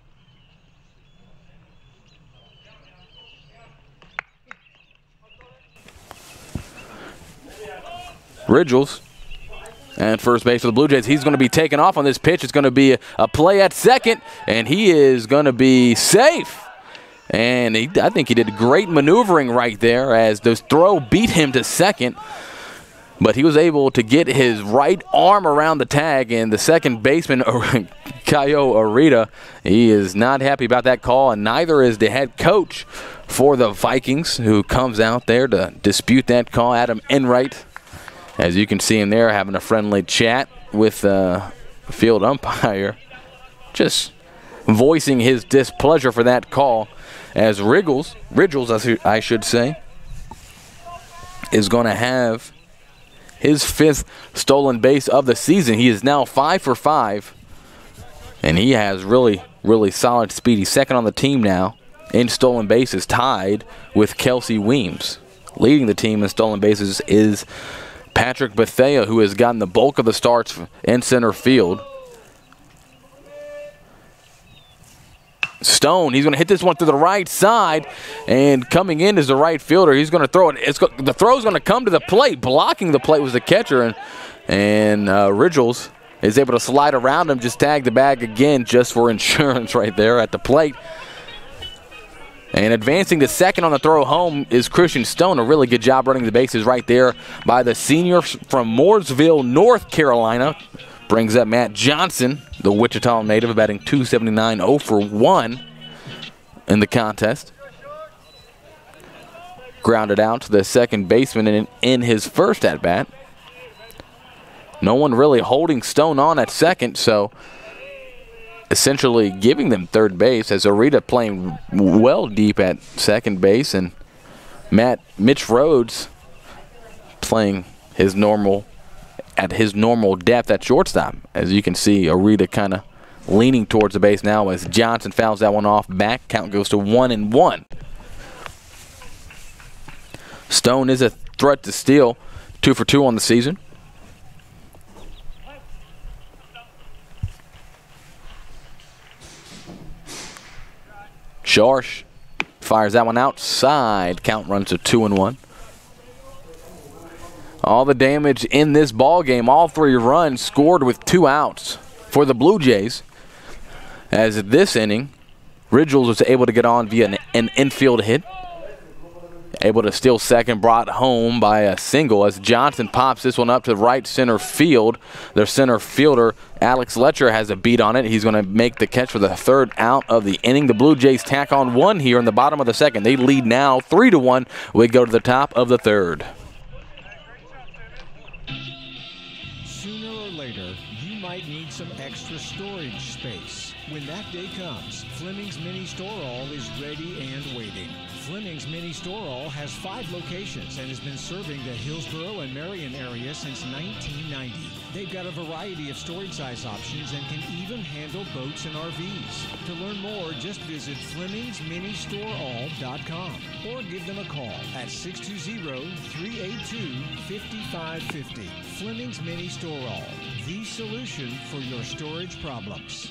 Riggles at first base for the Blue Jays. He's going to be taken off on this pitch. It's going to be a play at second, and he is going to be safe. And I think he did great maneuvering right there as the throw beat him to second. But he was able to get his right arm around the tag, and the second baseman, Kaio Arita, he is not happy about that call, and neither is the head coach for the Vikings, who comes out there to dispute that call, Adam Enright. As you can see him there having a friendly chat with the field umpire, just voicing his displeasure for that call, as Riggles, I should say, is going to have his 5th stolen base of the season. He is now 5 for 5, and he has really, really solid speed. He's second on the team now in stolen bases, tied with Kelsey Weems. Leading the team in stolen bases is Patrick Bethea, who has gotten the bulk of the starts in center field. Stone, he's going to hit this one to the right side, and coming in is the right fielder. He's going to throw it. The throw is going to come to the plate. Blocking the plate was the catcher, and Ridgels is able to slide around him, just tag the bag again just for insurance right there at the plate. And advancing to second on the throw home is Christian Stone. A really good job running the bases right there by the senior from Mooresville, North Carolina. Brings up Matt Johnson, the Wichita native, batting .279, 0 for 1 in the contest. Grounded out to the second baseman in his first at-bat. No one really holding Stone on at second, so essentially giving them third base, as Arita playing well deep at second base, and Mitch Rhodes playing his normal depth at shortstop. As you can see, Arita kind of leaning towards the base now as Johnson fouls that one off back. Count goes to 1-1. Stone is a threat to steal, 2 for 2 on the season. Sharsh fires that one outside. Count runs to 2-1. All the damage in this ball game, all 3 runs scored with 2 outs for the Blue Jays. As this inning, Ridgels was able to get on via an infield hit. Able to steal second, brought home by a single as Johnson pops this one up to right center field. Their center fielder, Alex Letcher, has a beat on it. He's going to make the catch for the 3rd out of the inning. The Blue Jays tack on 1 here in the bottom of the 2nd. They lead now 3-1. We go to the top of the 3rd. Sooner or later, you might need some extra storage space. When that day comes, Fleming's Mini Store All is ready and waiting. Fleming's Mini Store All has 5 locations and has been serving the Hillsboro and Marion area since 1990. They've got a variety of storage size options and can even handle boats and RVs. To learn more, just visit FlemingsMiniStoreAll.com or give them a call at 620-382-5550. Fleming's Mini Store All, the solution for your storage problems.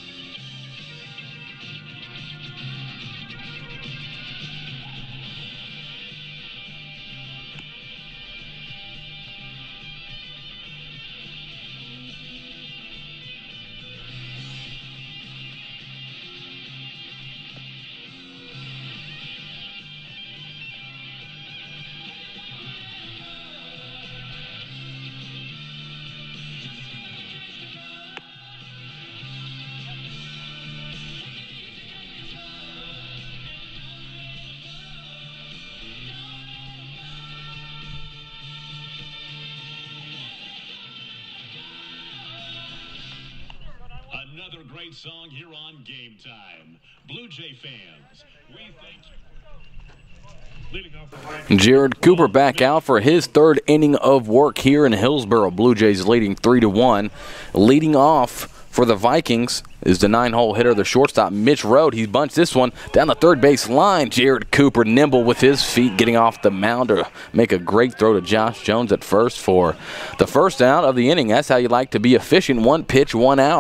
Another great song here on Game Time. Blue Jay fans, we thank you. Jared Cooper back out for his 3rd inning of work here in Hillsboro. Blue Jays leading 3-1. Leading off for the Vikings is the 9-hole hitter, the shortstop, Mitch Rhodes. He bunched this one down the third base line. Jared Cooper nimble with his feet, getting off the mound to make a great throw to Josh Jones at first for the 1st out of the inning. That's how you like to be efficient. 1 pitch, 1 out.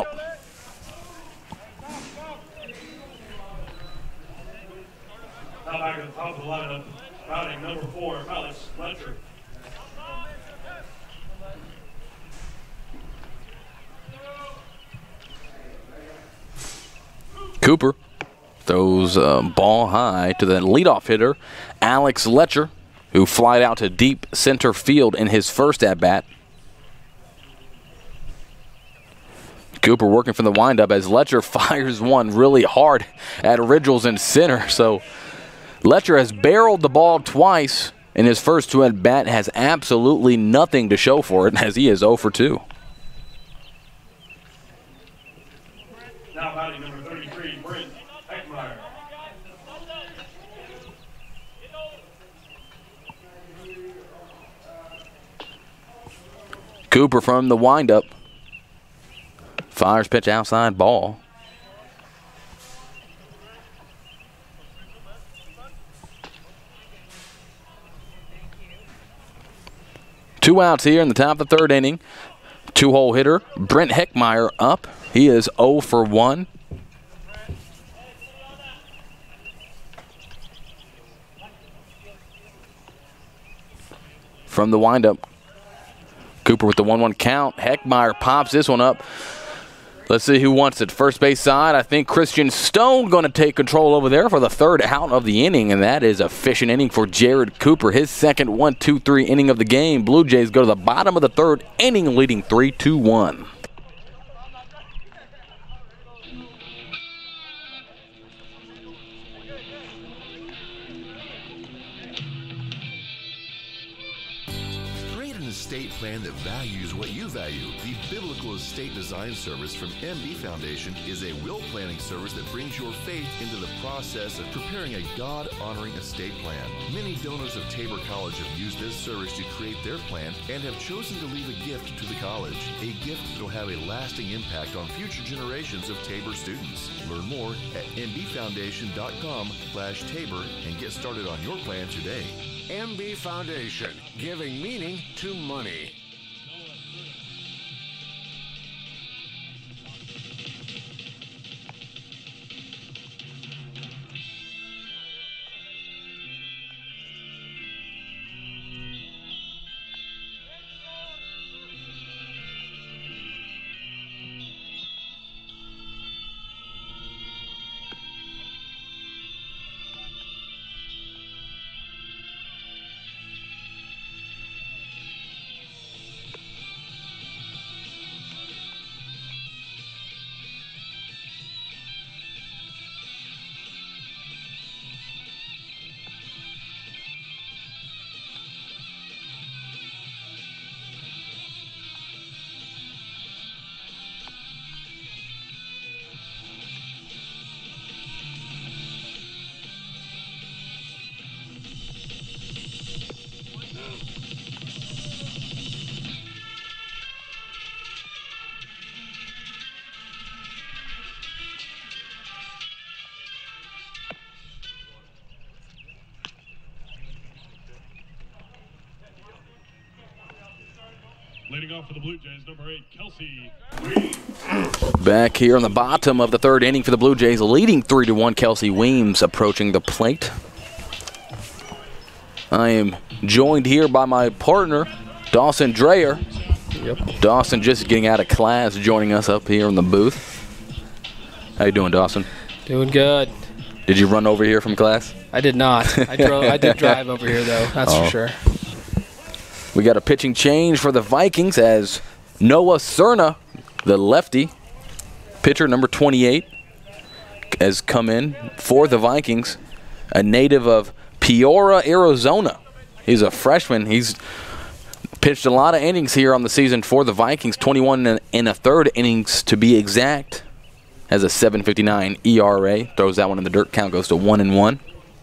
Now back at the top of the lineup, batting number 4, Alex Letcher. Cooper throws a ball high to the leadoff hitter, Alex Letcher, who flied out to deep center field in his first at-bat. Cooper working from the windup as Letcher fires one really hard at Ridgels in center. So Letcher has barreled the ball twice in his first 2 at-bat, has absolutely nothing to show for it as he is 0 for 2. Now batting number 33, Brent Eckmeyer. Cooper from the windup. Fires pitch outside, ball. 2 outs here in the top of the 3rd inning. 2-hole hitter, Brent Heckmeyer up. He is 0 for 1. From the windup, Cooper with the 1-1 count. Heckmeyer pops this one up. Let's see who wants it. First base side, I think Christian Stone going to take control over there for the 3rd out of the inning, and that is a efficient inning for Jared Cooper. His second 1-2-3 inning of the game. Blue Jays go to the bottom of the 3rd inning, leading 3-1. Estate plan that values what you value. The Biblical Estate Design Service from MB Foundation is a will planning service that brings your faith into the process of preparing a God-honoring estate plan. Many donors of Tabor College have used this service to create their plan and have chosen to leave a gift to the college, a gift that will have a lasting impact on future generations of Tabor students. Learn more at mbfoundation.com/Tabor and get started on your plan today. MB Foundation, giving meaning to money. Leading off for the Blue Jays, number 8, Kelsey. Back here on the bottom of the 3rd inning for the Blue Jays, leading 3-1. Kelsey Weems approaching the plate. I am joined here by my partner, Dawson Dreyer. Yep. Dawson just getting out of class, joining us up here in the booth. How you doing, Dawson? Doing good. Did you run over here from class? I did not. I did drive over here, though. That's for sure. We got a pitching change for the Vikings as Noah Cerna, the lefty, pitcher number 28, has come in for the Vikings, a native of Peoria, Arizona. He's a freshman. He's pitched a lot of innings here on the season for the Vikings, 21 and a third innings to be exact. Has a 7.59 ERA. Throws that one in the dirt. Count goes to 1-1.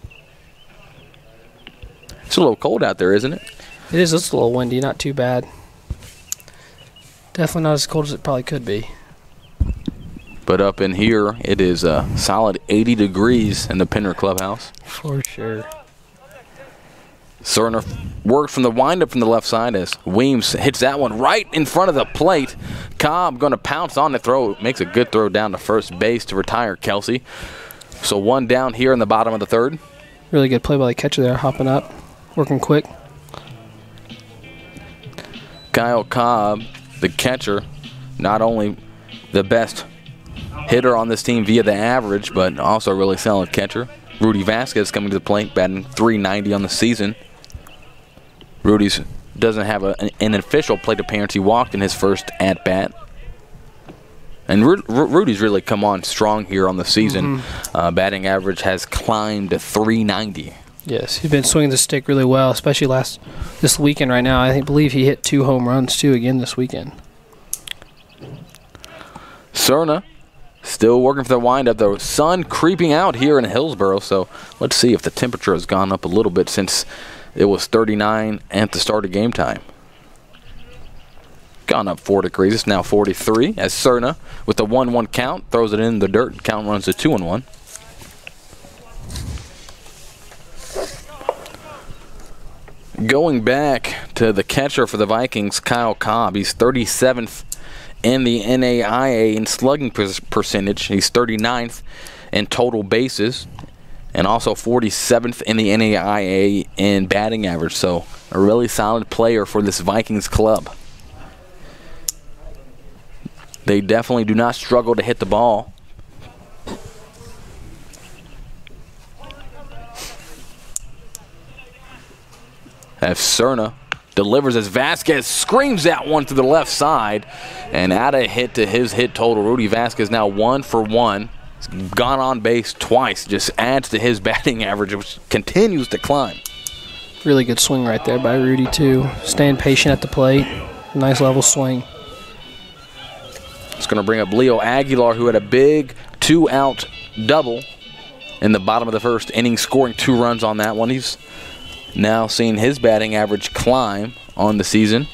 It's a little cold out there, isn't it? It is. It's a little windy. Not too bad. Definitely not as cold as it probably could be. But up in here, it is a solid 80 degrees in the Penner Clubhouse. For sure. Cerner worked from the windup from the left side as Weems hits that one right in front of the plate. Cobb going to pounce on the throw. Makes a good throw down to first base to retire Kelsey. So one down here in the bottom of the 3rd. Really good play by the catcher there, hopping up, working quick. Kyle Cobb, the catcher, not only the best hitter on this team via the average, but also a really solid catcher. Rudy Vasquez coming to the plate, batting .390 on the season. Rudy's doesn't have an official plate appearance. He walked in his first at-bat. And Rudy's really come on strong here on the season. Batting average has climbed to .390. Yes, he's been swinging the stick really well, especially this weekend right now. I believe he hit 2 home runs, too, again this weekend. Cerna still working for the windup. The sun creeping out here in Hillsboro, so let's see if the temperature has gone up a little bit since it was 39 at the start of game time. Gone up 4 degrees. It's now 43 as Cerna, with the 1-1 count, throws it in the dirt. Count runs to 2-1. Going back to the catcher for the Vikings, Kyle Cobb. He's 37th in the NAIA in slugging percentage. He's 39th in total bases, and also 47th in the NAIA in batting average. So a really solid player for this Vikings club. They definitely do not struggle to hit the ball. As Cerna delivers as Vasquez screams that one to the left side, and add a hit to his hit total. Rudy Vasquez now 1 for 1. He's gone on base twice. Just adds to his batting average, which continues to climb. Really good swing right there by Rudy, too. Staying patient at the plate. Nice level swing. It's going to bring up Leo Aguilar, who had a big 2-out double in the bottom of the first inning, scoring 2 runs on that one. He's now seeing his batting average climb on the season.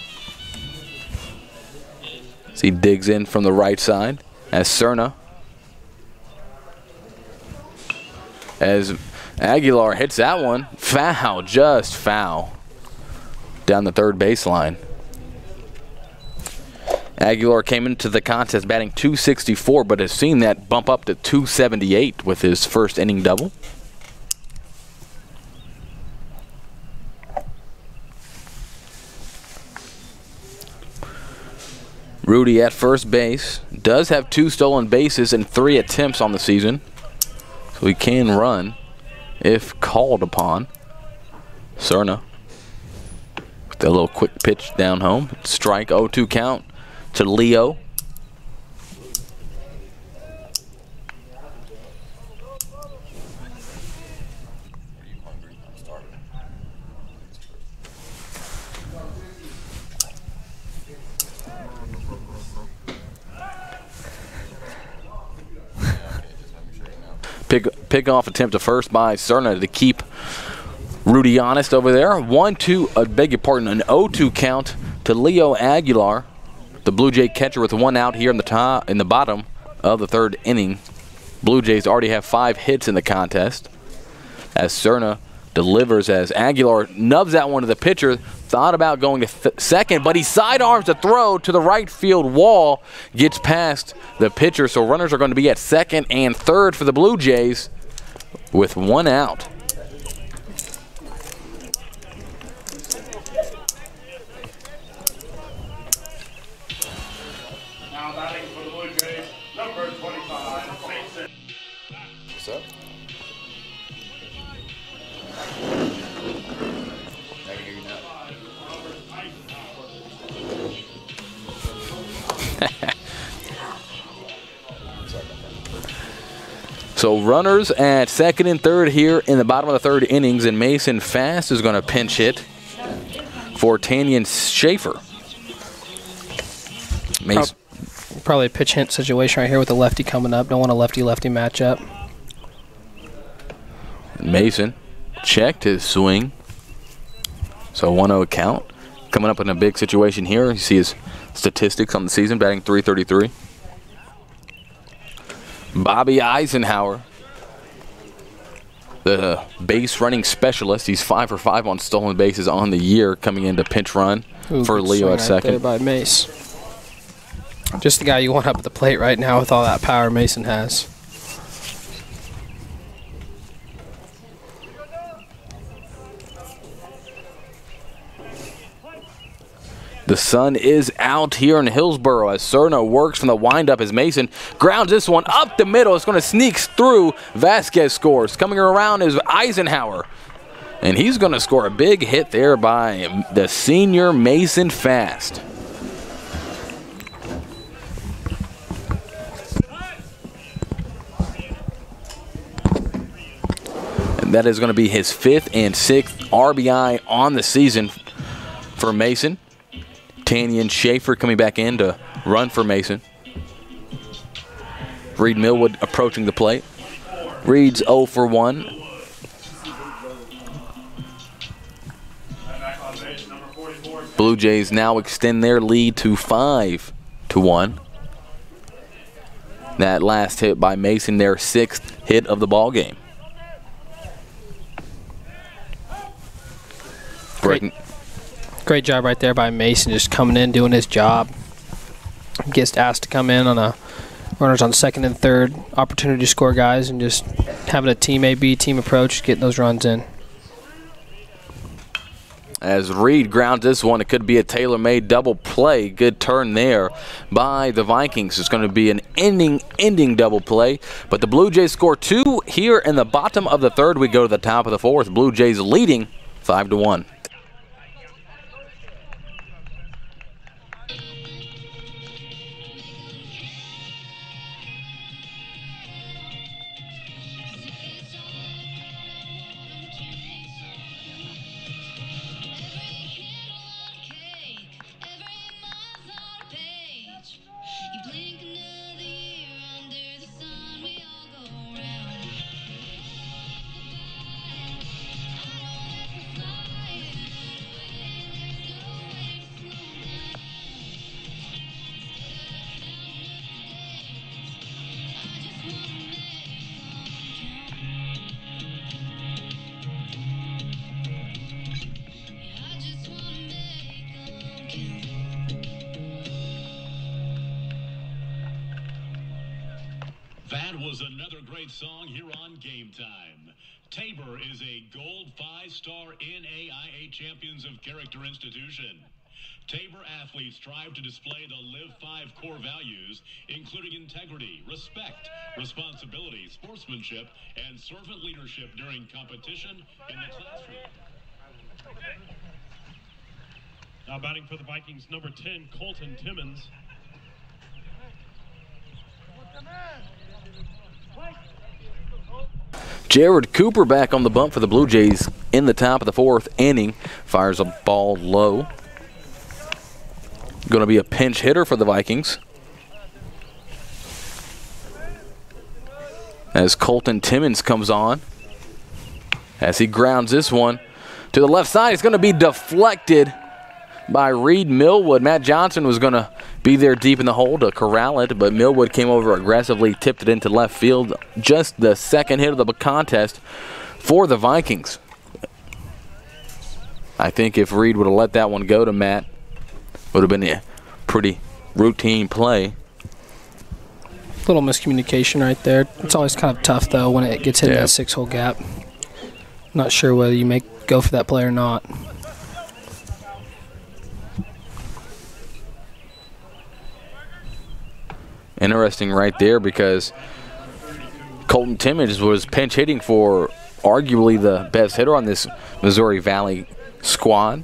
As he digs in from the right side, as Cerna. As Aguilar hits that one, foul, just foul, down the third baseline. Aguilar came into the contest batting .264, but has seen that bump up to .278 with his first inning double. Rudy at first base does have 2 stolen bases and 3 attempts on the season, so he can run if called upon. Cerna with a little quick pitch down home. Strike, 0-2 count to Leo. Pick off attempt to first by Cerna to keep Rudy honest over there. 1-2, beg your pardon, an 0-2 count to Leo Aguilar, the Blue Jay catcher, with 1 out here in the bottom of the third inning. Blue Jays already have 5 hits in the contest. As Cerna delivers, as Aguilar nubs that one to the pitcher, thought about going to second, but he sidearms the throw to the right field wall, gets past the pitcher, so runners are going to be at second and third for the Blue Jays with 1 out. Now batting for the Blue Jays, number 25, Mason. What's up? I can hear you now. So runners at second and third here in the bottom of the third innings, and Mason Fast is going to pinch hit for Tanyan Schaefer. Mason. Probably a pitch hit situation right here with the lefty coming up. Don't want a lefty-lefty matchup. Mason checked his swing. So 1-0 count. Coming up in a big situation here. You see his statistics on the season, batting .333. Bobby Eisenhower, the base running specialist. He's 5 for 5 on stolen bases on the year, coming in to pinch run for Leo at second. There by Mace. Just the guy you want up at the plate right now with all that power Mason has. The sun is out here in Hillsboro as Cerna works from the windup as Mason grounds this one up the middle. It's going to sneak through. Vasquez scores. Coming around is Eisenhower. And he's going to score a big hit there by the senior Mason Fast. And that is going to be his 5th and 6th RBI on the season for Mason. Tanyan Schaefer coming back in to run for Mason. Reed Millwood approaching the plate. Reed's 0 for 1. Blue Jays now extend their lead to 5-1. That last hit by Mason, their 6th hit of the ball game. Great job right there by Mason, just coming in, doing his job. Gets asked to come in on a runners on second and third, opportunity to score guys, and just having a team A-B team approach, getting those runs in. As Reed grounds this one, it could be a tailor-made double play. Good turn there by the Vikings. It's going to be an ending double play. But the Blue Jays score 2 here in the bottom of the third. We go to the top of the fourth. Blue Jays leading 5-1. That was another great song here on Game Time. Tabor is a gold 5-star NAIA Champions of Character institution. Tabor athletes strive to display the Live 5 core values, including integrity, respect, responsibility, sportsmanship, and servant leadership during competition in the classroom. Now batting for the Vikings, number 10, Colton Timmons. Jared Cooper back on the bump for the Blue Jays in the top of the fourth inning. Fires a ball low. Going to be a pinch hitter for the Vikings. As Colton Timmons comes on. As he grounds this one to the left side. It's going to be deflected by Reed Millwood. Matt Johnson was going to be there deep in the hole to corral it, but Millwood came over aggressively, tipped it into left field. Just the second hit of the contest for the Vikings. I think if Reed would have let that one go to Matt, would have been a pretty routine play. Little miscommunication right there. It's always kind of tough, though, when it gets hit in that 6-hole gap. Not sure whether you may go for that play or not. Interesting right there, because Colton Timmons was pinch hitting for arguably the best hitter on this Missouri Valley squad.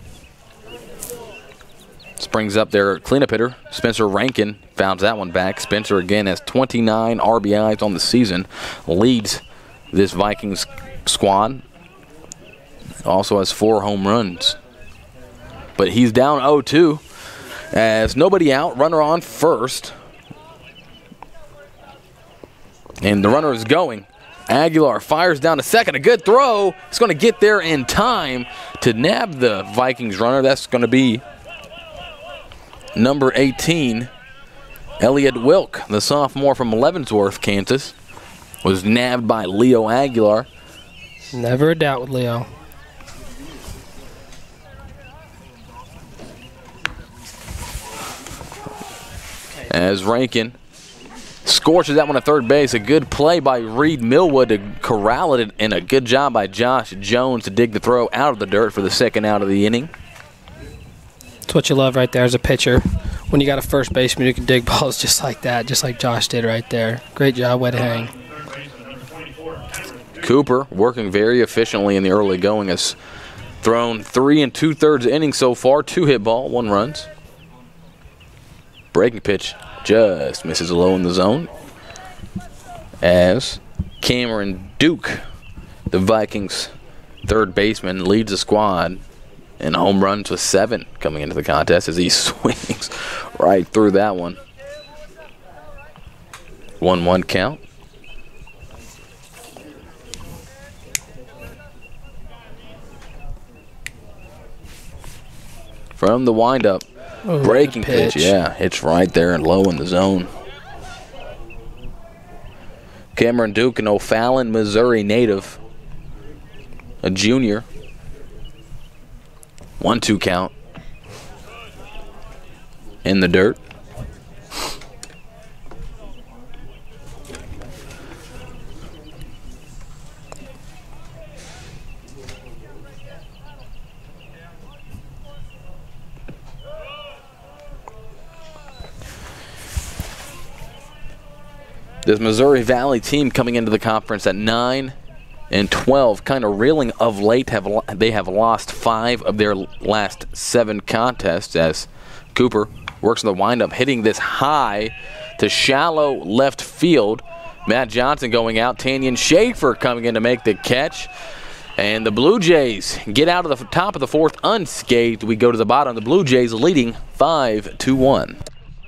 Springs up their cleanup hitter. Spencer Rankin founds that one back. Spencer again has 29 RBIs on the season. Leads this Vikings squad. Also has 4 home runs. But he's down 0-2 as nobody out. Runner on first. And the runner is going. Aguilar fires down to second. A good throw. He's going to get there in time to nab the Vikings runner. That's going to be number 18, Elliot Wilk, the sophomore from Leavenworth, Kansas, was nabbed by Leo Aguilar. Never a doubt with Leo. As Rankin scorches that one at third base. A good play by Reed Millwood to corral it, and a good job by Josh Jones to dig the throw out of the dirt for the second out of the inning. That's what you love right there as a pitcher. When you got a first baseman who can dig balls just like that, just like Josh did right there. Great job, way to hang. Cooper working very efficiently in the early going, has thrown 3 2/3 innings so far. 2 hit ball, 1 runs. Breaking pitch just misses low in the zone. As Cameron Duke, the Vikings third baseman, leads the squad in home runs with 7 coming into the contest as he swings right through that one. 1-1 count. From the windup, breaking pitch. Yeah, hits right there and low in the zone. Cameron Duke, an O'Fallon, Missouri native, a junior. 1-2 count. in the dirt. This Missouri Valley team coming into the conference at 9-12, kind of reeling of late. They have lost 5 of their last 7 contests as Cooper works on the windup, hitting this high to shallow left field. Matt Johnson going out. Tanyan Schaefer coming in to make the catch. And the Blue Jays get out of the top of the 4th unscathed. We go to the bottom. The Blue Jays leading 5-1.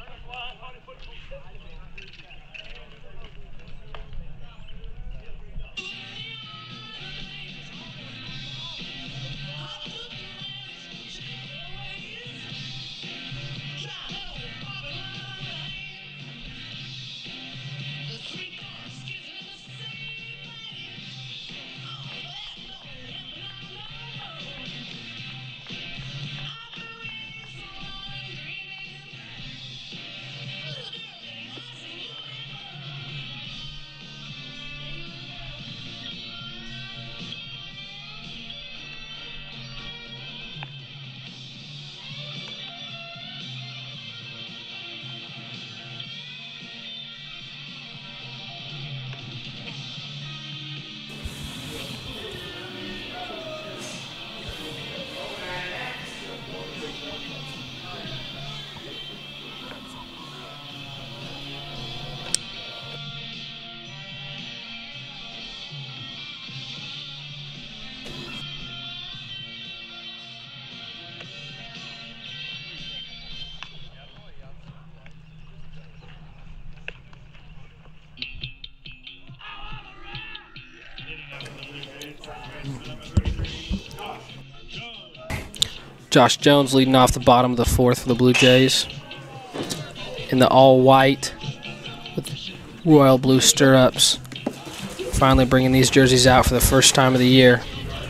Josh Jones leading off the bottom of the 4th for the Blue Jays in the all-white with royal blue stirrups. Finally bringing these jerseys out for the first time of the year.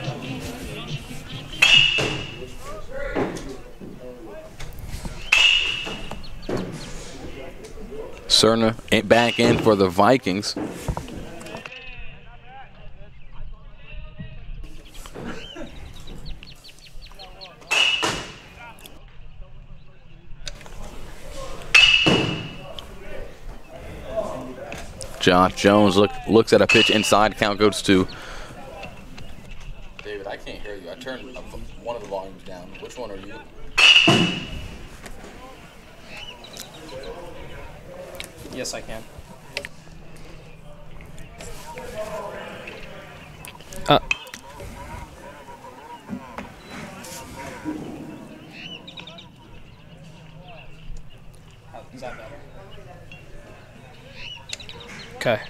Cerna back in for the Vikings. Josh Jones looks at a pitch inside. Count goes to. David, I can't hear you. I turned one of the volumes down. Which one are you? Yes, I can. Is that better? Okay.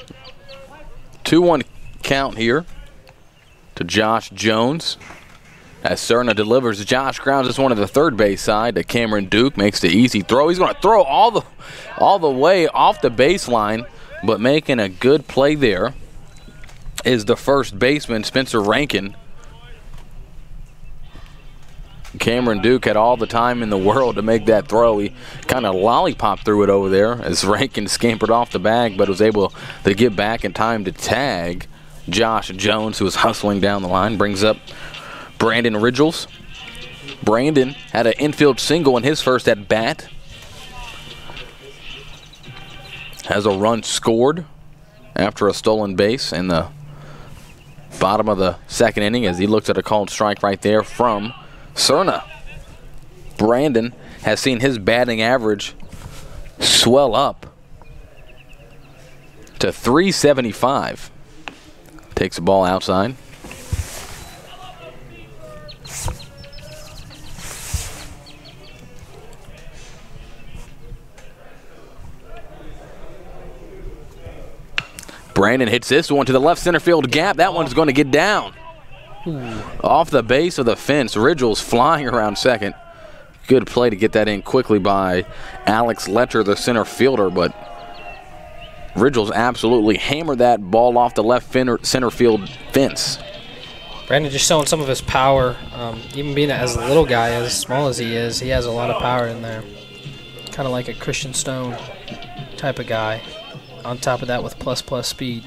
2-1 count here to Josh Jones. As Cerna delivers, Josh grounds this one to the third base side to Cameron Duke. Makes the easy throw. He's going to throw all the way off the baseline, but making a good play there is the first baseman, Spencer Rankin. Cameron Duke had all the time in the world to make that throw. He kind of lollipop threw it over there as Rankin scampered off the bag, but was able to get back in time to tag Josh Jones, who was hustling down the line. Brings up Brandon Ridgels. Brandon had an infield single in his first at bat. Has a run scored after a stolen base in the bottom of the 2nd inning as he looks at a called strike right there from Cerna. Brandon has seen his batting average swell up to 375. Takes the ball outside. Brandon hits this one to the left center field gap. That one's going to get down. Off the base of the fence. Ridgels flying around second. Good play to get that in quickly by Alex Letcher, the center fielder, but Ridgels absolutely hammered that ball off the left center field fence. Brandon just showing some of his power. Even being as a little guy, as small as he is, he has a lot of power in there. Kind of like a Christian Stone type of guy. On top of that with plus speed.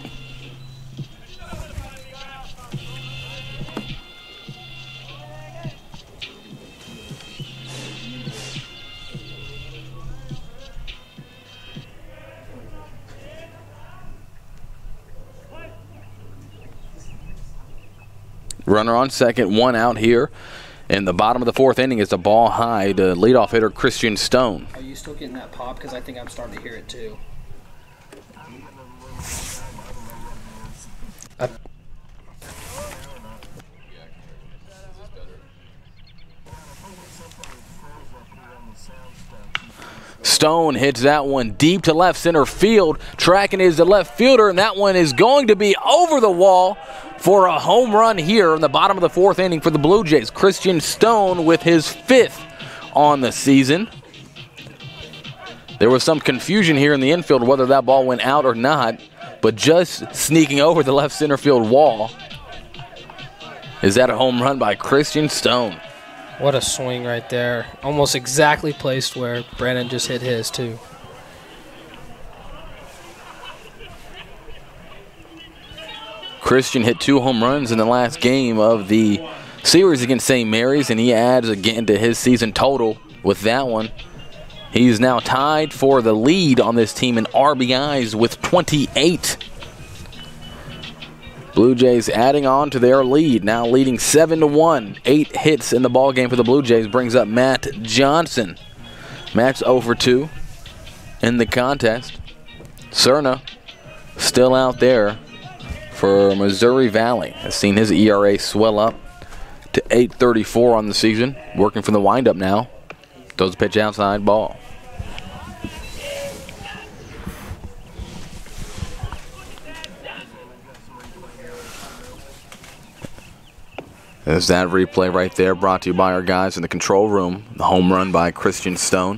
Runner on second, 1 out here. In the bottom of the 4th inning is the ball high to leadoff hitter Christian Stone. Are you still getting that pop? Because I think I'm starting to hear it too. Stone hits that one deep to left center field. Tracking is the left fielder, and that one is going to be over the wall for a home run here in the bottom of the 4th inning for the Blue Jays. Christian Stone with his 5th on the season. There was some confusion here in the infield whether that ball went out or not, but just sneaking over the left center field wall. Is that a home run by Christian Stone? What a swing right there. Almost exactly placed where Brandon just hit his too. Christian hit 2 home runs in the last game of the series against St. Mary's, and he adds again to his season total with that one. He's now tied for the lead on this team in RBIs with 28. Blue Jays adding on to their lead, now leading 7-1. 8 hits in the ball game for the Blue Jays brings up Matt Johnson. Matt's 0 for 2 in the contest. Cerna still out there for Missouri Valley. Has seen his ERA swell up to 8.34 on the season. Working from the windup now. Throws a pitch outside, ball. There's that replay right there, brought to you by our guys in the control room. The home run by Christian Stone.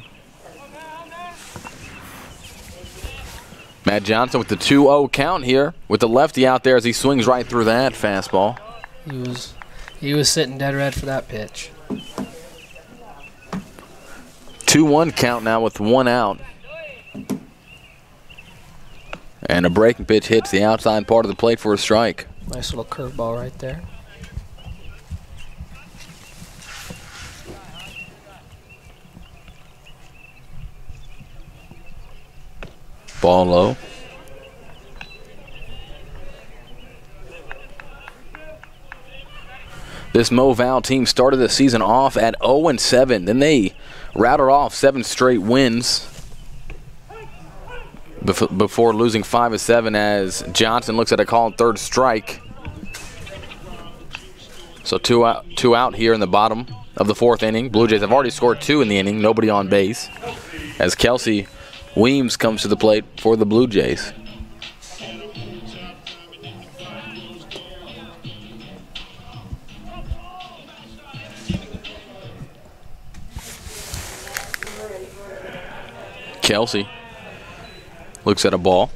Matt Johnson with the 2-0 count here, with the lefty out there as he swings right through that fastball. He was sitting dead red for that pitch. 2-1 count now with 1 out. And a breaking pitch hits the outside part of the plate for a strike. Nice little curveball right there. Ball low. This Mo-Val team started the season off at 0-7. Then they routed off 7 straight wins before losing 5-7 as Johnson looks at a called 3rd strike. So two out here in the bottom of the 4th inning. Blue Jays have already scored 2 in the inning. Nobody on base as Kelsey Weems comes to the plate for the Blue Jays. Kelsey looks at a ball.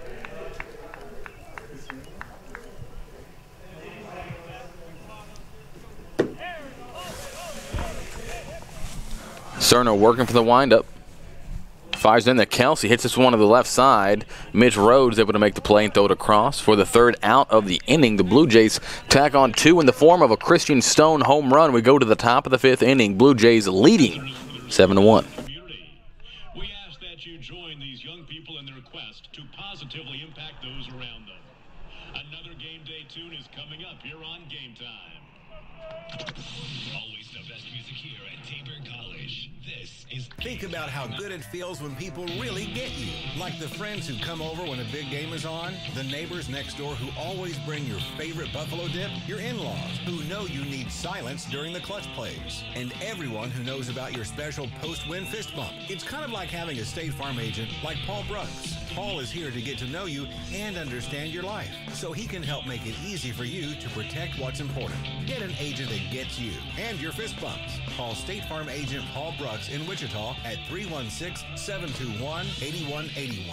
Cerna working for the windup. Fires in there. Kelsey hits this one to the left side. Mitch Rhodes able to make the play and throw it across for the 3rd out of the inning. The Blue Jays tack on 2 in the form of a Christian Stone home run. We go to the top of the 5th inning. Blue Jays leading 7-1. We ask that you join these young people in their quest to positively impact those around them. Another game day tune is coming up here on Game Time. Always the best music here at Tabor College. This is Think about how good it feels when people really get you. Like the friends who come over when a big game is on, the neighbors next door who always bring your favorite buffalo dip, your in-laws who know you need silence during the clutch plays, and everyone who knows about your special post-win fist bump. It's kind of like having a State Farm agent like Paul Brooks. Paul is here to get to know you and understand your life, so he can help make it easy for you to protect what's important. Get an agent that gets you and your fist bumps. Call State Farm agent Paul Brooks in Wichita at 316-721-8181.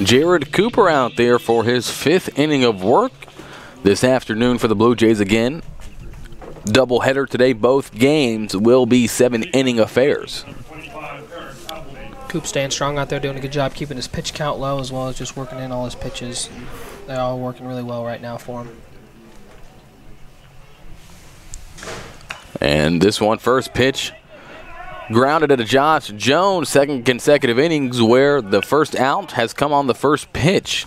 Jared Cooper out there for his 5th inning of work this afternoon for the Blue Jays again. Doubleheader today. Both games will be 7-inning affairs. Coop staying strong out there, doing a good job keeping his pitch count low as well as just working in all his pitches. They're all working really well right now for him. And this one, first pitch, grounded to Josh Jones, 2nd consecutive innings where the first out has come on the first pitch.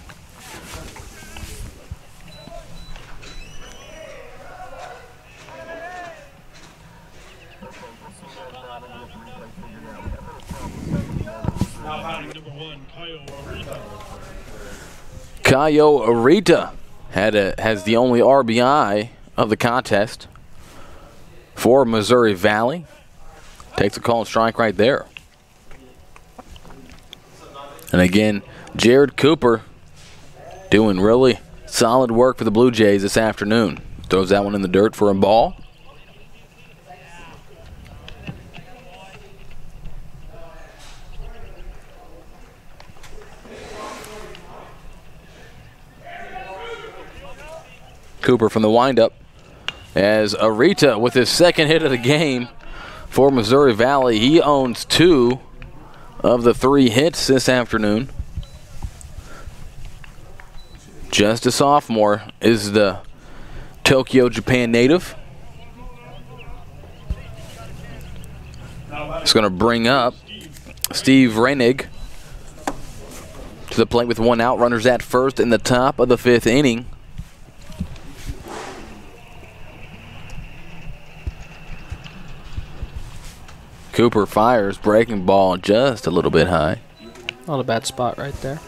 Now batting number 1, Caio Arita. Caio Arita has the only RBI of the contest for Missouri Valley. Takes a call and strike right there. And again, Jared Cooper doing really solid work for the Blue Jays this afternoon. Throws that one in the dirt for a ball. Cooper from the windup as Arita with his 2nd hit of the game for Missouri Valley. He owns 2 of the 3 hits this afternoon. Just a sophomore is the Tokyo, Japan native. It's going to bring up Steve Reinig to the plate with 1 out. Runners at first in the top of the 5th inning. Cooper fires, breaking ball just a little bit high. Not a bad spot right there.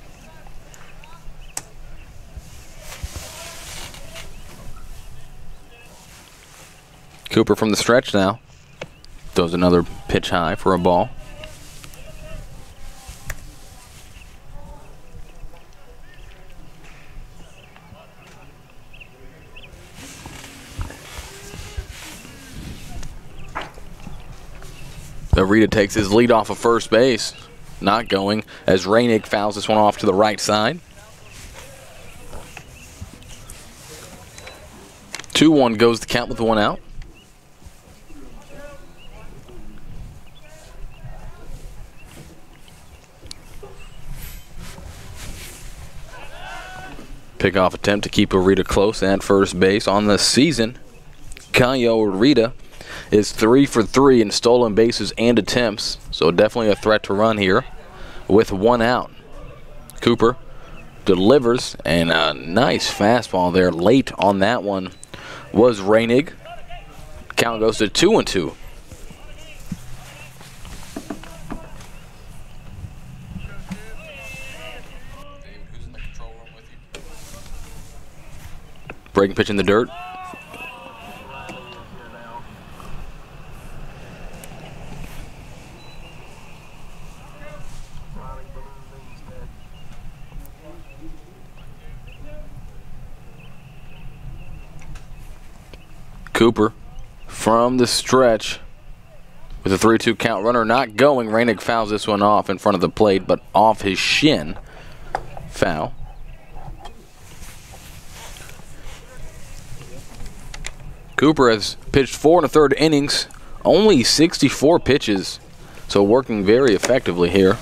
Cooper from the stretch now. Throws another pitch high for a ball. Arita takes his lead off of first base. Not going as Reinig fouls this one off to the right side. 2-1 goes the count with 1 out. Pickoff attempt to keep Arita close at first base on the season. Caio Arita is 3 for 3 in stolen bases and attempts, so definitely a threat to run here with 1 out. Cooper delivers, and a nice fastball there late on that one was Reinig. Count goes to 2-2. Breaking pitch in the dirt. Cooper from the stretch with a 3-2 count. Runner not going. Reinig fouls this one off in front of the plate, but off his shin. Foul. Cooper has pitched 4 1/3 innings, only 64 pitches, so working very effectively here.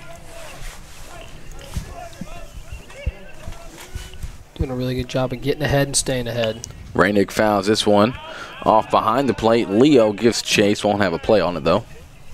Doing a really good job of getting ahead and staying ahead. Reinig fouls this one off behind the plate. Leo gives chase, won't have a play on it though.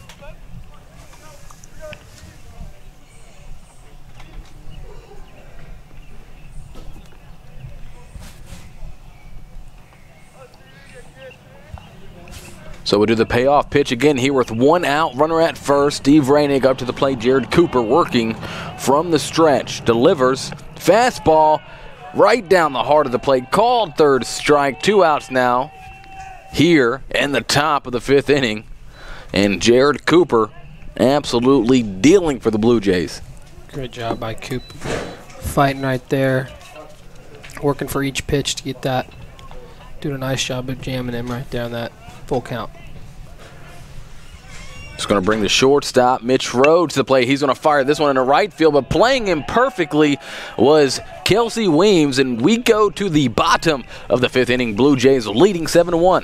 So we'll do the payoff pitch again here with 1 out. Runner at first. Steve Reinig up to the plate. Jared Cooper working from the stretch. Delivers. Fastball right down the heart of the plate. Called third strike. 2 outs now here in the top of the 5th inning. And Jared Cooper absolutely dealing for the Blue Jays. Great job by Coop. Fighting right there. Working for each pitch to get that. Doing a nice job of jamming him right there on that full count. It's going to bring the shortstop, Mitch Rhodes, to the plate. He's going to fire this one into right field, but playing him perfectly was Kelsey Weems, and we go to the bottom of the 5th inning. Blue Jays leading 7-1.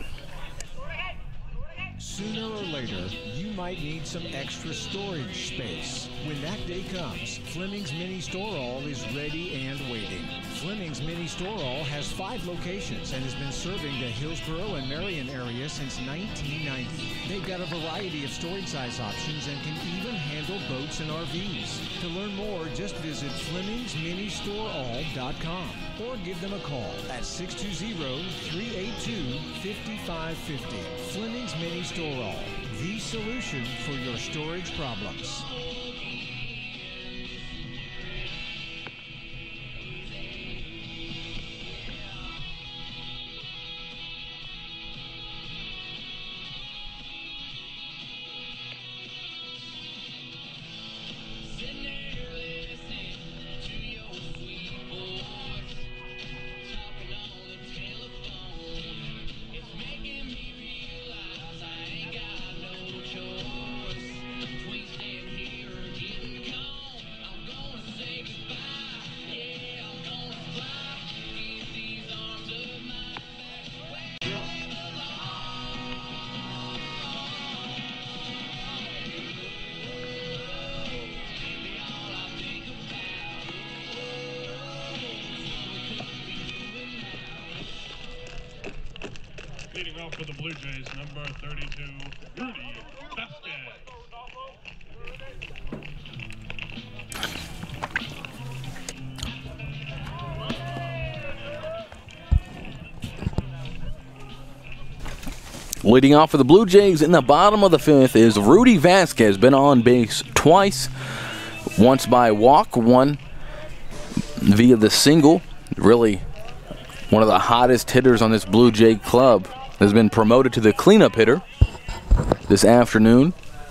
Sooner or later, you might need some extra storage space. When that day comes, Fleming's Mini Store All is ready and waiting. Fleming's Mini Store All has 5 locations and has been serving the Hillsboro and Marion area since 1990. They've got a variety of storage size options and can even handle boats and RVs. To learn more, just visit FlemingsMiniStoreAll.com or give them a call at 620-382-5550. Fleming's Mini Store All, the solution for your storage problems. Leading off for the Blue Jays, number 32, Rudy Vasquez. Leading off for the Blue Jays in the bottom of the 5th is Rudy Vasquez. Been on base twice, once by walk, one via the single. Really one of the hottest hitters on this Blue Jay club. Has been promoted to the cleanup hitter this afternoon.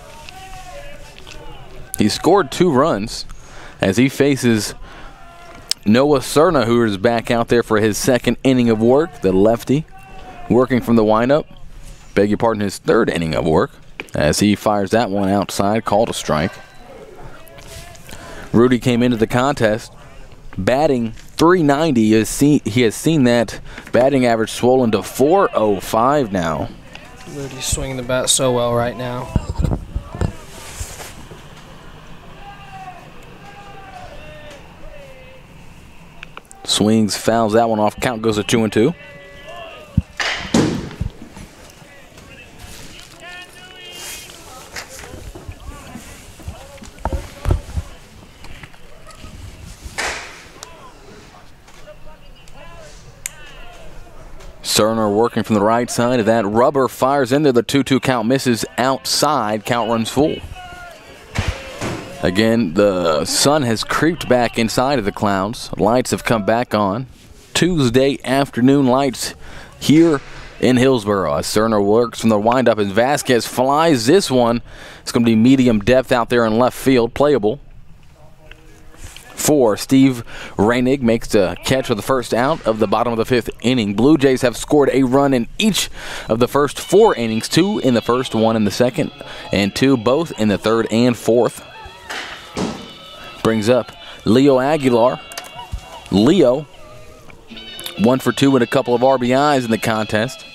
He scored 2 runs as he faces Noah Cerna, who is back out there for his 2nd inning of work, the lefty, working from the windup. Beg your pardon, his 3rd inning of work, as he fires that one outside, called a strike. Rudy came into the contest batting .390. He has seen that batting average swollen to .405 now. Rudy's swinging the bat so well right now. Swings, fouls that one off. Count goes to 2-2. Cerner working from the right side of that rubber, fires in there. The 2-2 count misses outside. Count runs full. Again, the sun has creeped back inside of the clouds. Lights have come back on. Tuesday afternoon lights here in Hillsboro. As Cerner works from the windup and Vasquez flies this one. It's going to be medium depth out there in left field, playable. Steve Reinig makes the catch for the first out of the bottom of the 5th inning. Blue Jays have scored a run in each of the first 4 innings, 2 in the first, 1 in the second, and 2 both in the 3rd and 4th. Brings up Leo Aguilar. Leo, 1 for 2 and a couple of RBIs in the contest.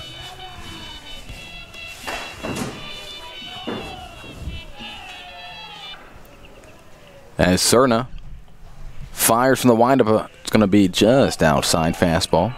As Cerna fires from the windup, it's going to be just outside fastball.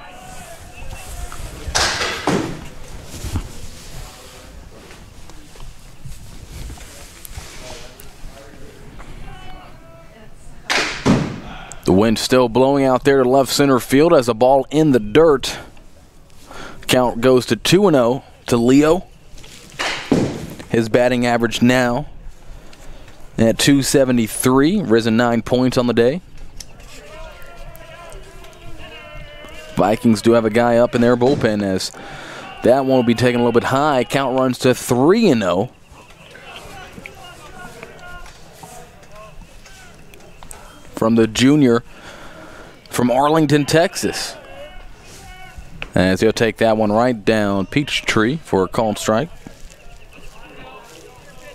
The wind still blowing out there to left center field as a ball in the dirt. Count goes to 2-0 to Leo. His batting average now at .273, risen 9 points on the day. Vikings do have a guy up in their bullpen as that one will be taken a little bit high. Count runs to 3-0. From the junior from Arlington, Texas. As he'll take that one right down Peachtree for a called strike.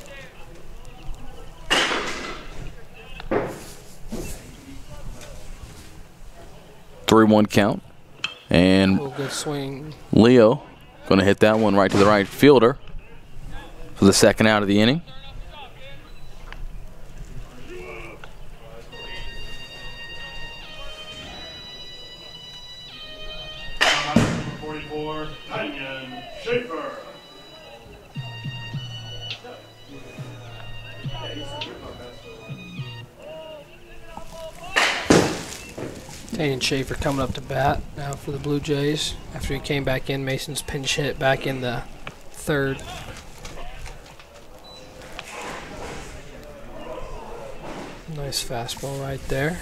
3-1 count. And Oh, good swing. Leo going to hit that one right to the right fielder for the second out of the inning. Number 44, Tanyan Schaefer. Tanyan Schaefer coming up to bat now for the Blue Jays. After he came back in, Mason's pinch hit back in the third. Nice fastball right there.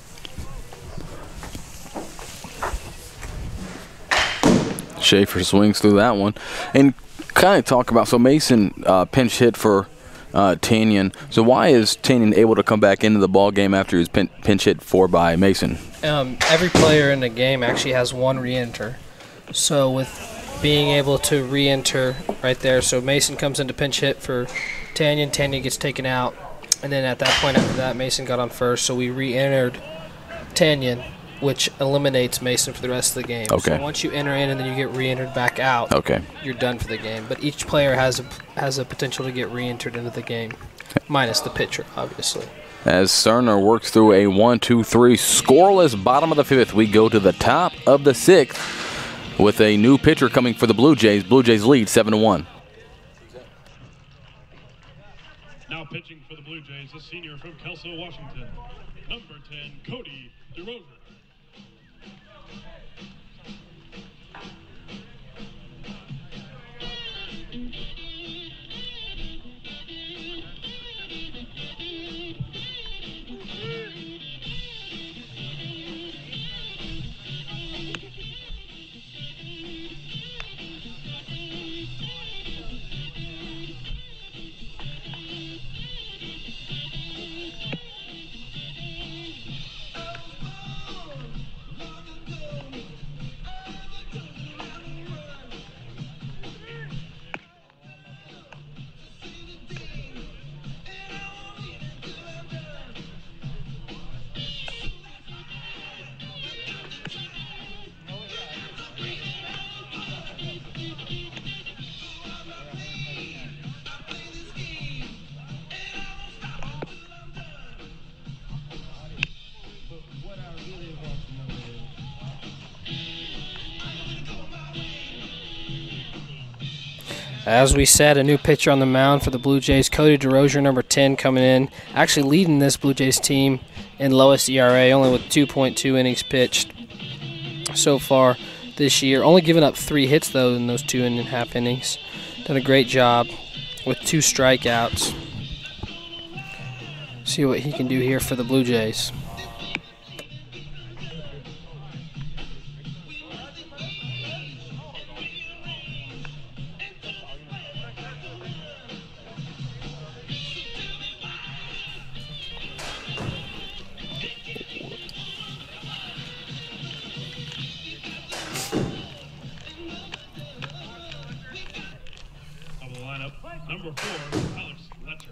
Schaefer swings through that one. And kind of talk about, so Mason pinch hit for Tanyan. So why is Tanyan able to come back into the ball game after he was pinch hit for by Mason? Every player in the game actually has one re-enter. So with being able to re-enter right there, so Mason comes into pinch hit for Tanyan. Tanyan gets taken out. And then at that point after that, Mason got on first. So we re-entered Tanyan, which eliminates Mason for the rest of the game. Okay. So once you enter in and then you get re-entered back out, Okay. you're done for the game. But each player has a potential to get re-entered into the game, minus the pitcher, obviously. As Cerner works through a 1-2-3 scoreless bottom of the fifth, we go to the top of the sixth with a new pitcher coming for the Blue Jays. Blue Jays lead 7-1. Now pitching for the Blue Jays, a senior from Kelso, Washington, number 10, Cody DeRosa. As we said, a new pitcher on the mound for the Blue Jays, Cody DeRozier, number 10, coming in. Actually leading this Blue Jays team in lowest ERA, only with 2.2 innings pitched so far this year. Only giving up 3 hits, though, in those 2.5 innings. Done a great job with 2 strikeouts. See what he can do here for the Blue Jays. Number 4, Alex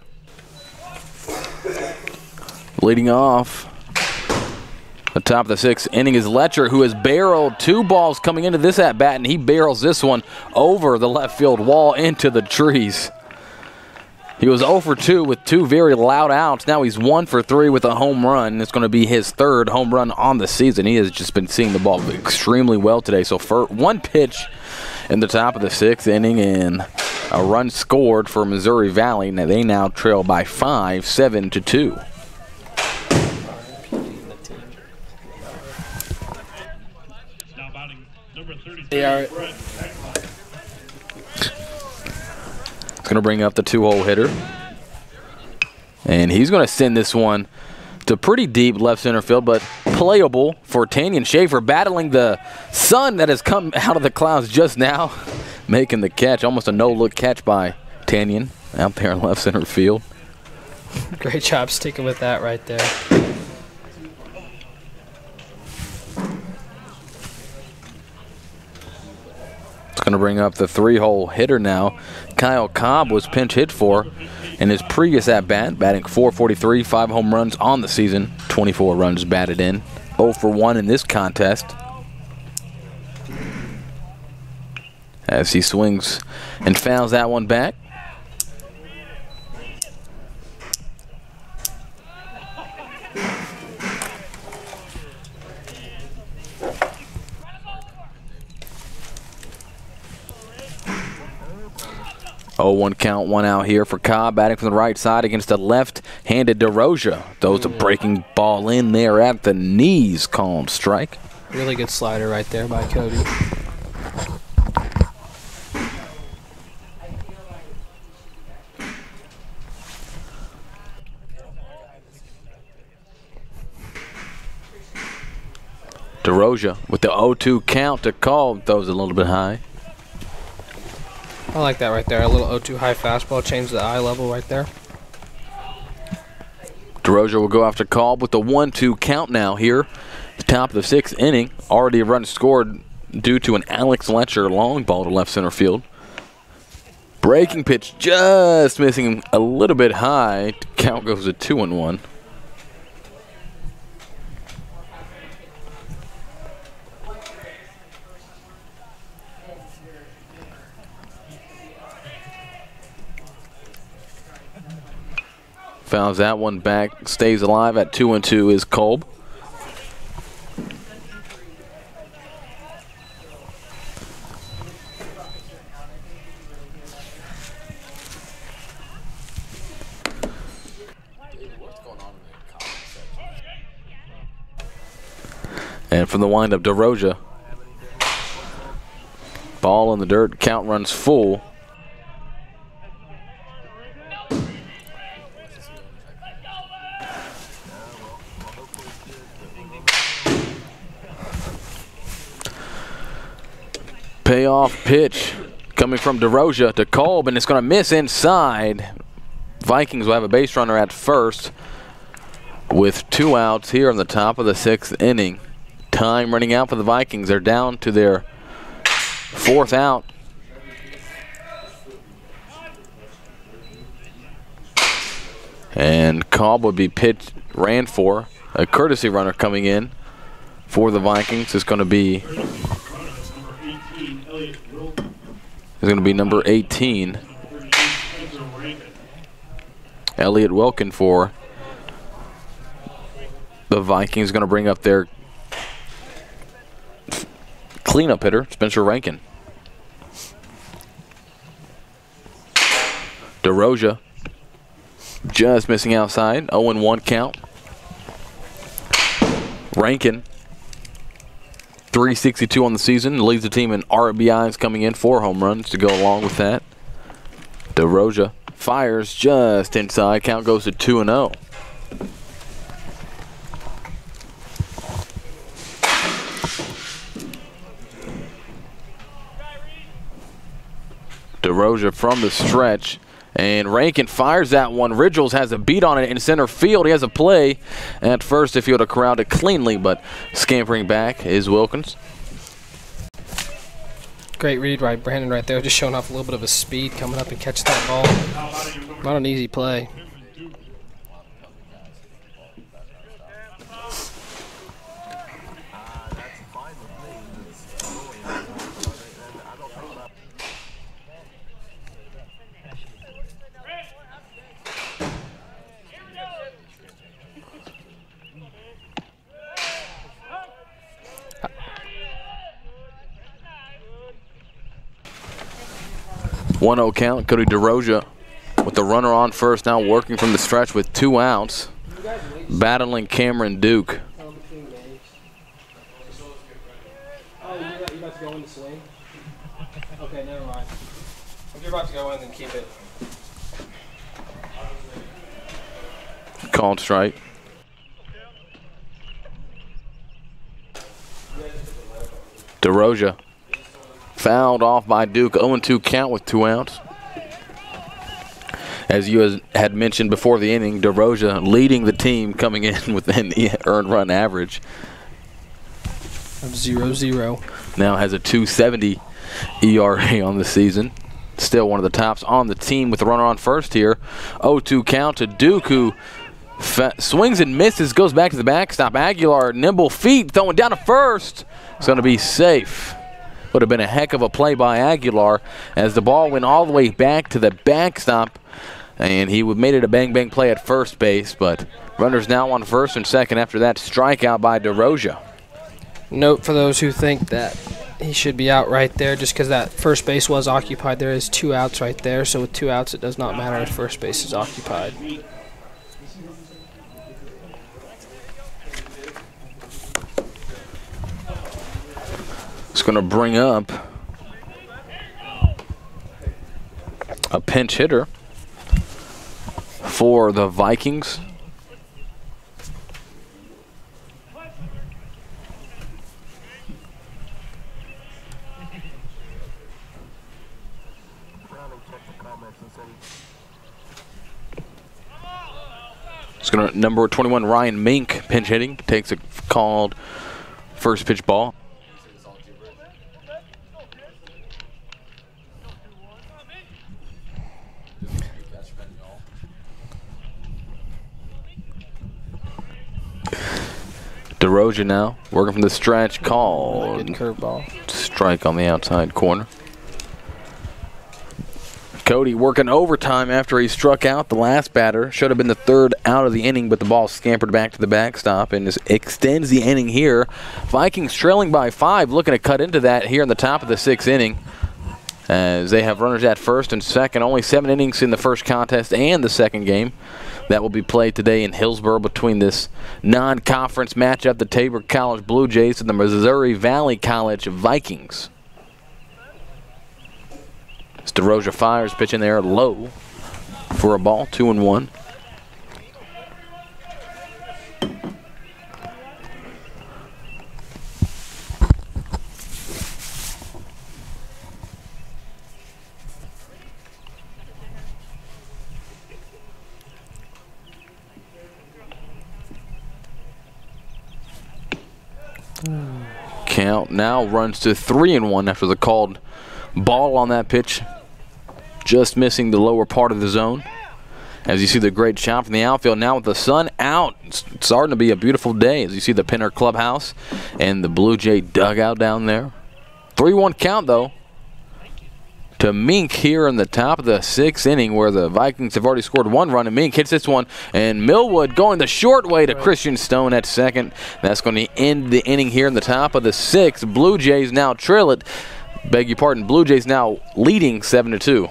Letcher. Leading off the top of the 6th inning is Letcher, who has barreled 2 balls coming into this at-bat, and he barrels this one over the left field wall into the trees. He was 0 for 2 with 2 very loud outs. Now he's 1 for 3 with a home run. It's going to be his 3rd home run on the season. He has just been seeing the ball extremely well today. So for 1 pitch in the top of the 6th inning, and a run scored for Missouri Valley. Now they now trail by 5, 7-2. Now batting number 33. They are. It's going to bring up the 2-hole hitter. And he's going to send this one to pretty deep left center field, but playable for Tanyan Schaefer, battling the sun that has come out of the clouds just now, making the catch. Almost a no-look catch by Tanyan out there in left center field. Great job sticking with that right there. It's going to bring up the 3-hole hitter now. Kyle Cobb was pinch hit for in his previous at-bat, batting .443, 5 home runs on the season, 24 runs batted in. 0 for 1 in this contest. As he swings and fouls that one back. Oh, 1 count, 1 out here for Cobb, batting from the right side against the left-handed DeRosia. Throws a breaking ball in there at the knees, called strike. Really good slider right there by Cody. DeRosia with the 0-2 count to call, throws a little bit high. I like that right there. A little 0-2 high fastball, change the eye level right there. DeRosia will go after Cobb with the 1-2 count now here. The top of the 6th inning. Already a run scored due to an Alex Letcher long ball to left center field. Breaking pitch just missing a little bit high. Count goes to 2-1. Fouls that one back, stays alive at 2-2 is Kolb. And from the windup, DeRosia. Ball in the dirt, count runs full. Payoff pitch coming from DeRosia to Kolb, and it's going to miss inside. Vikings will have a base runner at first with 2 outs here on the top of the 6th inning. Time running out for the Vikings. They're down to their 4th out. And Kolb would be ran for. A courtesy runner coming in for the Vikings is going to be number 18, Elliot Wilkin for the Vikings. Going to bring up their cleanup hitter, Spencer Rankin. DeRosia just missing outside, 0-1 count. Rankin, 362 on the season, leads the team in RBIs, coming in 4 home runs to go along with that. DeRosia fires just inside, count goes to 2-0. DeRosia from the stretch, and Rankin fires that one. Ridgels has a beat on it in center field. He has a play at first if he would have corralled it cleanly, but scampering back is Wilkins. Great read by Brandon right there, just showing off a little bit of his speed coming up and catching that ball. Not an easy play. One 1-0 count. Cody DeRosia with the runner on first, now working from the stretch with 2 outs. Battling Cameron Duke. Oh, you're about to go in the swing? Okay, never mind. If you're about to go in, then keep it. Called strike. DeRosia fouled off by Duke. 0-2 count with 2 outs. As you had mentioned before the inning, DeRosia leading the team, coming in within the earned run average of 0-0. Now has a 2.70 ERA on the season. Still one of the tops on the team with the runner on first here. 0-2 count to Duke, who Swings and misses, goes back to the backstop. Aguilar, nimble feet, throwing down to first. It's going to be safe. Would have been a heck of a play by Aguilar as the ball went all the way back to the backstop, and he made it a bang-bang play at first base, but runners now on first and second after that strikeout by DeRoja. Note for those who think that he should be out right there just because that first base was occupied. There is 2 outs right there, so with 2 outs it does not matter if first base is occupied. It's going to bring up a pinch hitter for the Vikings. It's going to number 21 Ryan Mink pinch hitting, takes a called first pitch ball. DeRoja now working from the stretch, called Good curveball. Strike on the outside corner. Cody working overtime after he struck out the last batter. Should have been the 3rd out of the inning, but the ball scampered back to the backstop and just extends the inning here. Vikings trailing by 5, looking to cut into that here in the top of the 6th inning, as they have runners at first and second. Only 7 innings in the first contest and the second game that will be played today in Hillsboro between this non-conference matchup, the Tabor College Blue Jays and the Missouri Valley College Vikings. As DeRoja fires, pitching there low for a ball, 2-1. Count now runs to 3-1 after the called ball on that pitch, just missing the lower part of the zone. As you see the great shot from the outfield now with the sun out. It's starting to be a beautiful day as you see the Pinner Clubhouse and the Blue Jay dugout down there. 3-1 count though to Mink here in the top of the 6th inning, where the Vikings have already scored 1 run, and Mink hits this one, and Millwood going the short way to Christian Stone at second. That's going to end the inning here in the top of the 6th. Blue Jays now trail it. Beg your pardon, Blue Jays now leading 7-2.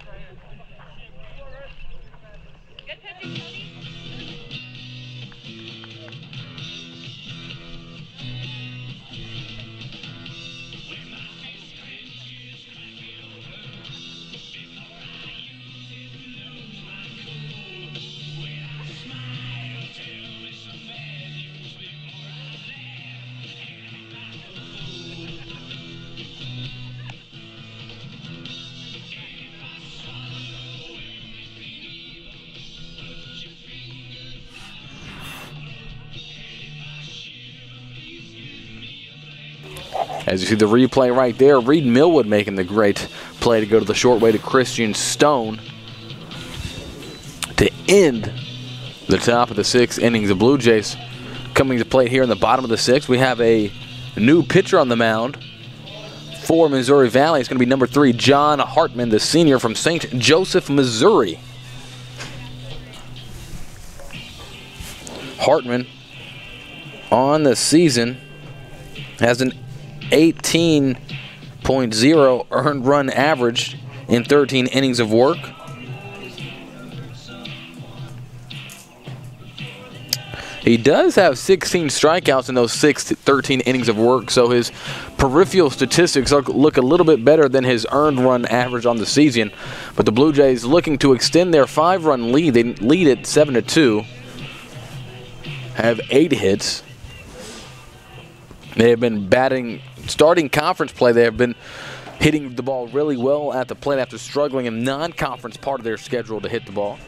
As you see the replay right there, Reed Millwood making the great play to go to the short way to Christian Stone to end the top of the 6th innings. The Blue Jays coming to play here in the bottom of the 6th. We have a new pitcher on the mound for Missouri Valley. It's going to be number 3, John Hartman, the senior from St. Joseph, Missouri. Hartman on the season has an 18.0 earned run average in 13 innings of work. He does have 16 strikeouts in those 13 innings of work, so his peripheral statistics look a little bit better than his earned run average on the season. But the Blue Jays looking to extend their 5-run lead. They lead at 7-2, have 8 hits. They have been batting, starting conference play, they have been hitting the ball really well at the plate after struggling in non-conference part of their schedule to hit the ball.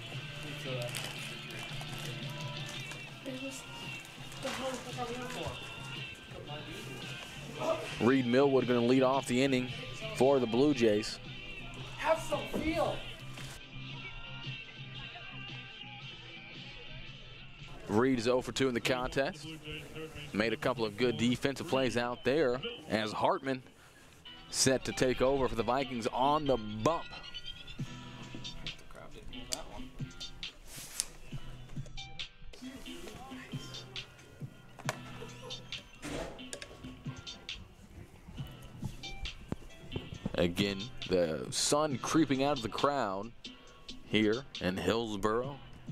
Reed Millwood going to lead off the inning for the Blue Jays. Have some feel. Reed is 0 for 2 in the contest. Made a couple of good defensive plays out there as Hartman set to take over for the Vikings on the bump. Again, the sun creeping out of the crowd here in Hillsboro.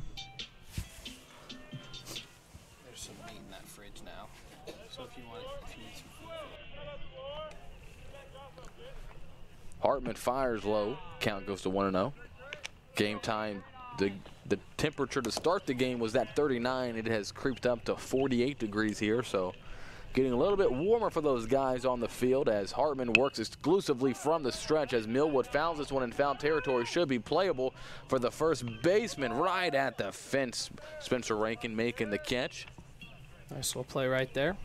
There's some meat in that fridge now, so if you want it, if you need some food. Hartman fires low. Count goes to 1-0. Game time, the temperature to start the game was at 39. It has creeped up to 48 degrees here, so getting a little bit warmer for those guys on the field as Hartman works exclusively from the stretch as Millwood fouls this one in foul territory. Should be playable for the first baseman right at the fence. Spencer Rankin making the catch. Nice little play right there.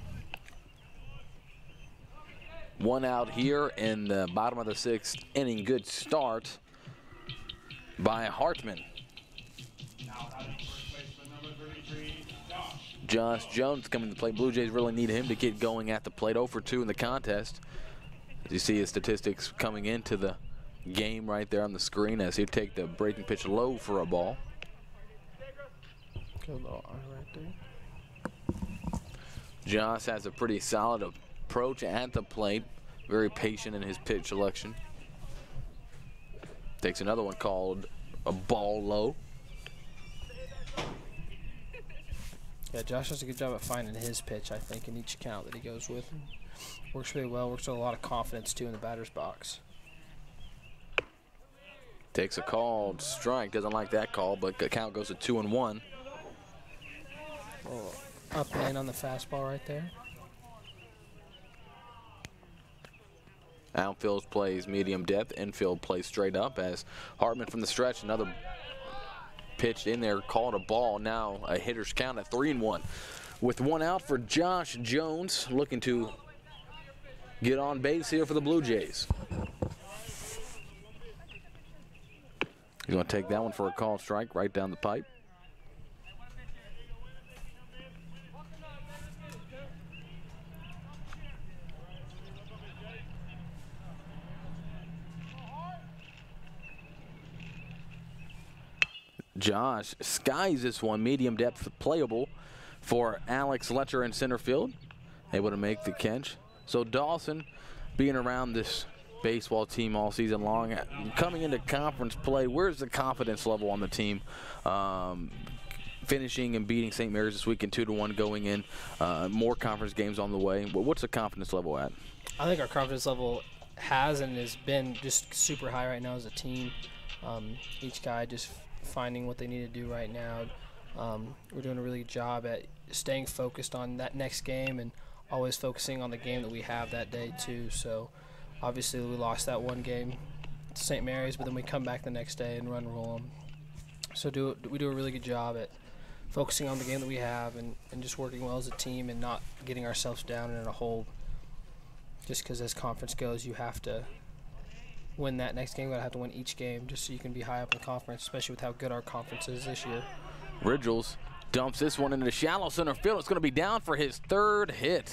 One out here in the bottom of the 6th inning. Good start by Hartman. Josh Jones coming to the plate. Blue Jays really need him to get going at the plate. 0 for 2 in the contest. As you see his statistics coming into the game right there on the screen as he'll take the breaking pitch low for a ball. Good little eye right there. Josh has a pretty solid approach at the plate. Very patient in his pitch selection. Takes another one called a ball low. Yeah, Josh does a good job at finding his pitch, I think, in each count that he goes with. Works really well, works with a lot of confidence, too, in the batter's box. Takes a called strike, doesn't like that call, but the count goes to 2-1. Oh, up and in on the fastball right there. Outfield plays medium depth, infield plays straight up as Hartman from the stretch, another pitched in there, called a ball. Now a hitter's count at 3-1. With one out for Josh Jones, looking to get on base here for the Blue Jays. He's going to take that one for a called strike right down the pipe. Josh skies this one, medium depth playable for Alex Letcher in center field. Able to make the catch. So Dawson, being around this baseball team all season long, coming into conference play, where's the confidence level on the team? Finishing and beating St. Mary's this weekend 2-1 going in, more conference games on the way. What's the confidence level at? I think our confidence level has and has been just super high right now as a team. Each guy just finding what they need to do right now. We're doing a really good job at staying focused on that next game and always focusing on the game that we have that day too. So obviously we lost that one game to St. Mary's, but then we come back the next day and run roll them. So we do a really good job at focusing on the game that we have and just working well as a team and not getting ourselves down in a hole. Just because as conference goes, you have to win that next game. You gotta have to win each game just so you can be high up in the conference, especially with how good our conference is this year. Ridgels dumps this one into the shallow center field. It's going to be down for his third hit.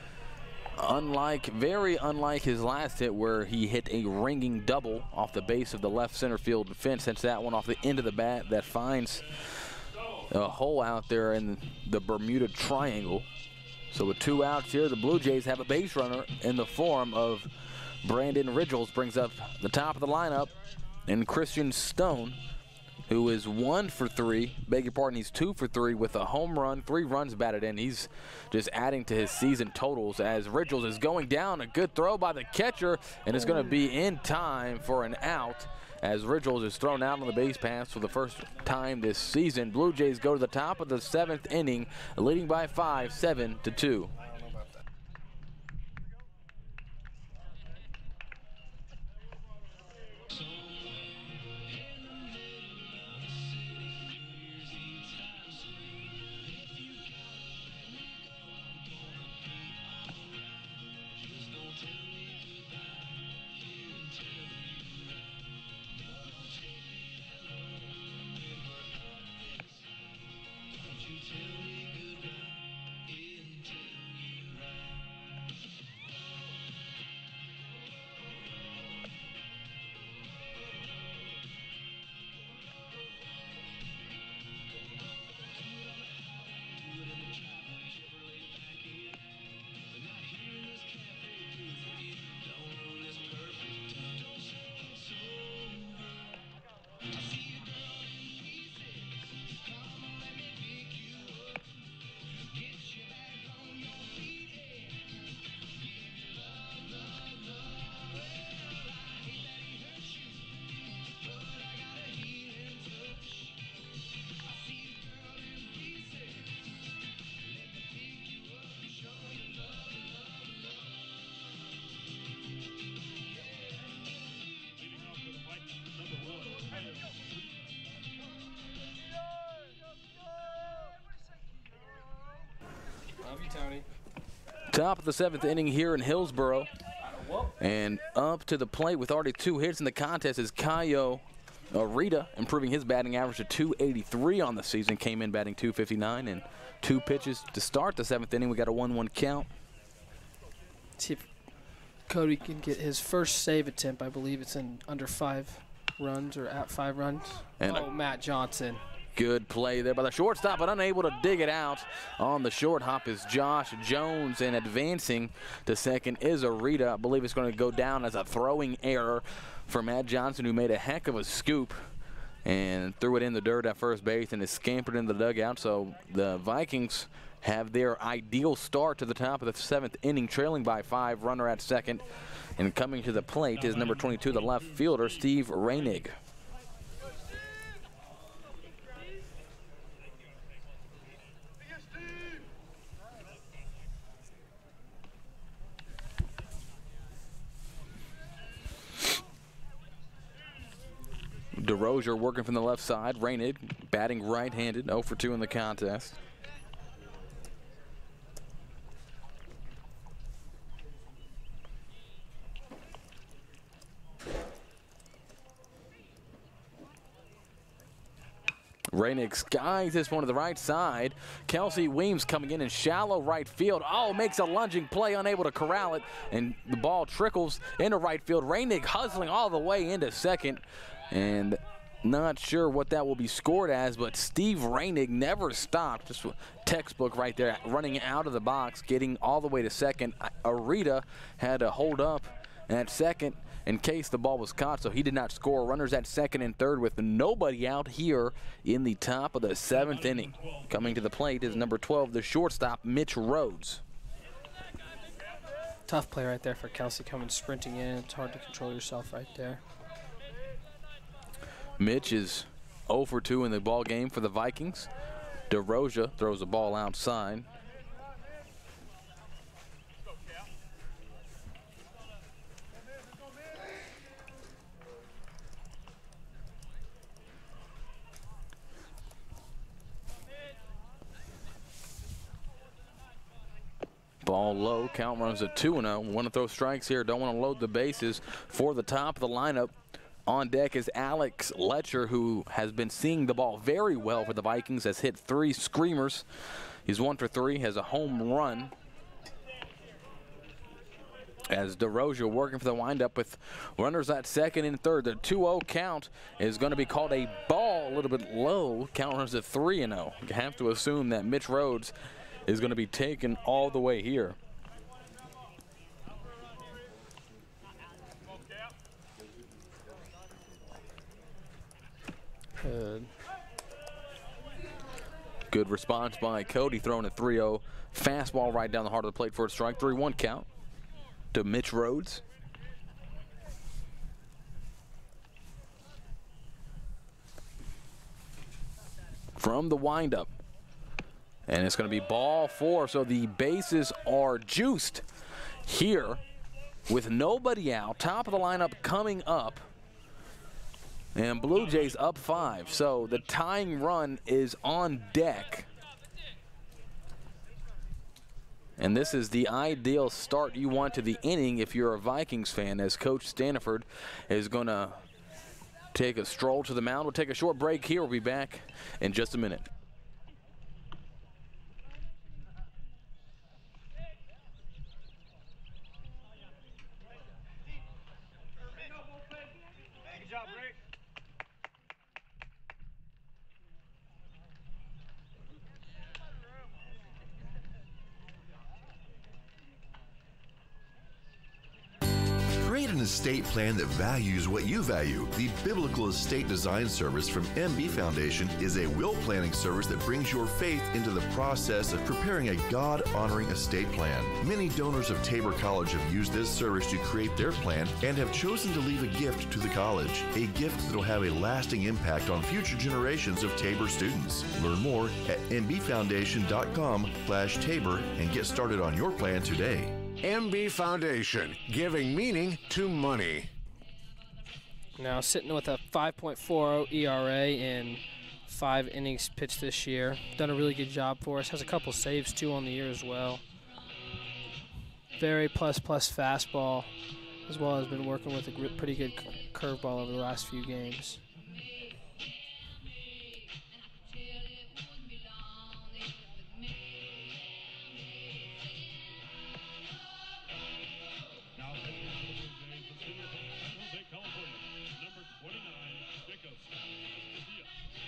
Very unlike his last hit where he hit a ringing double off the base of the left center field fence. Since that one off the end of the bat that finds a hole out there in the Bermuda Triangle. So with 2 outs here, the Blue Jays have a base runner in the form of Brandon Ridgels. Brings up the top of the lineup, and Christian Stone, who is 1 for 3, beg your pardon, he's 2 for 3 with a home run, 3 runs batted in. He's just adding to his season totals as Ridgels is going down. A good throw by the catcher, and it's going to be in time for an out as Ridgels is thrown out on the base pass for the first time this season. Blue Jays go to the top of the 7th inning, leading by 5, 7-2. Tell me Top of the 7th inning here in Hillsboro. And up to the plate with already 2 hits in the contest is Caio Arita, improving his batting average to 283 on the season. Came in batting 259 and 2 pitches to start the 7th inning. We got a 1-1 count. See if Cody can get his first save attempt. I believe it's in under 5 runs or at 5 runs. And Matt Johnson. Good play there by the shortstop, but unable to dig it out. On the short hop is Josh Jones, and advancing to second is Arita. I believe it's going to go down as a throwing error for Matt Johnson, who made a heck of a scoop and threw it in the dirt at first base and is scampered in the dugout. So the Vikings have their ideal start to the top of the 7th inning, trailing by 5, runner at second. And coming to the plate is number 22, the left fielder, Steve Reinig. DeRozier working from the left side. Reinig batting right-handed, 0 for 2 in the contest. Reinig skies this one to the right side. Kelsey Weems coming in shallow right field. Oh, makes a lunging play, unable to corral it, and the ball trickles into right field. Reinig hustling all the way into second, and not sure what that will be scored as, but Steve Reinig never stopped. Just textbook right there, running out of the box, getting all the way to second. Arita had to hold up at second in case the ball was caught, so he did not score. Runners at second and third with nobody out here in the top of the 7th inning. Coming to the plate is number 12, the shortstop, Mitch Rhodes. Tough play right there for Kelsey coming sprinting in. It's hard to control yourself right there. Mitch is 0 for 2 in the ball game for the Vikings. DeRozier throws the ball outside. Ball low, count runs at 2-0. Want to throw strikes here, don't want to load the bases. For the top of the lineup, on deck is Alex Letcher, who has been seeing the ball very well for the Vikings, has hit 3 screamers. He's 1 for 3, has a home run. As DeRozier working for the windup with runners at second and third. The 2-0 count is going to be called a ball, a little bit low. Count runs at 3-0. You have to assume that Mitch Rhodes is going to be taken all the way here. Good response by Cody, throwing a 3-0 fastball right down the heart of the plate for a strike. 3-1 count to Mitch Rhodes. From the windup. And it's going to be ball 4, so the bases are juiced here with nobody out. Top of the lineup coming up. And Blue Jays up 5, so the tying run is on deck. And this is the ideal start you want to the inning if you're a Vikings fan, as Coach Staniford is going to take a stroll to the mound. We'll take a short break here. We'll be back in just a minute. Create an estate plan that values what you value. The Biblical Estate Design Service from MB Foundation is a will planning service that brings your faith into the process of preparing a God-honoring estate plan. Many donors of Tabor College have used this service to create their plan and have chosen to leave a gift to the college, a gift that will have a lasting impact on future generations of Tabor students. Learn more at mbfoundation.com/Tabor and get started on your plan today. MB Foundation, giving meaning to money. Now sitting with a 5.40 ERA in 5 innings pitched this year. Done a really good job for us. Has a couple saves, too, on the year as well. Very plus fastball, as well as been working with a pretty good curveball over the last few games. Now pitching for the Blue Jays, the senior from San Jose, California, number 29, Jacob Escamilla.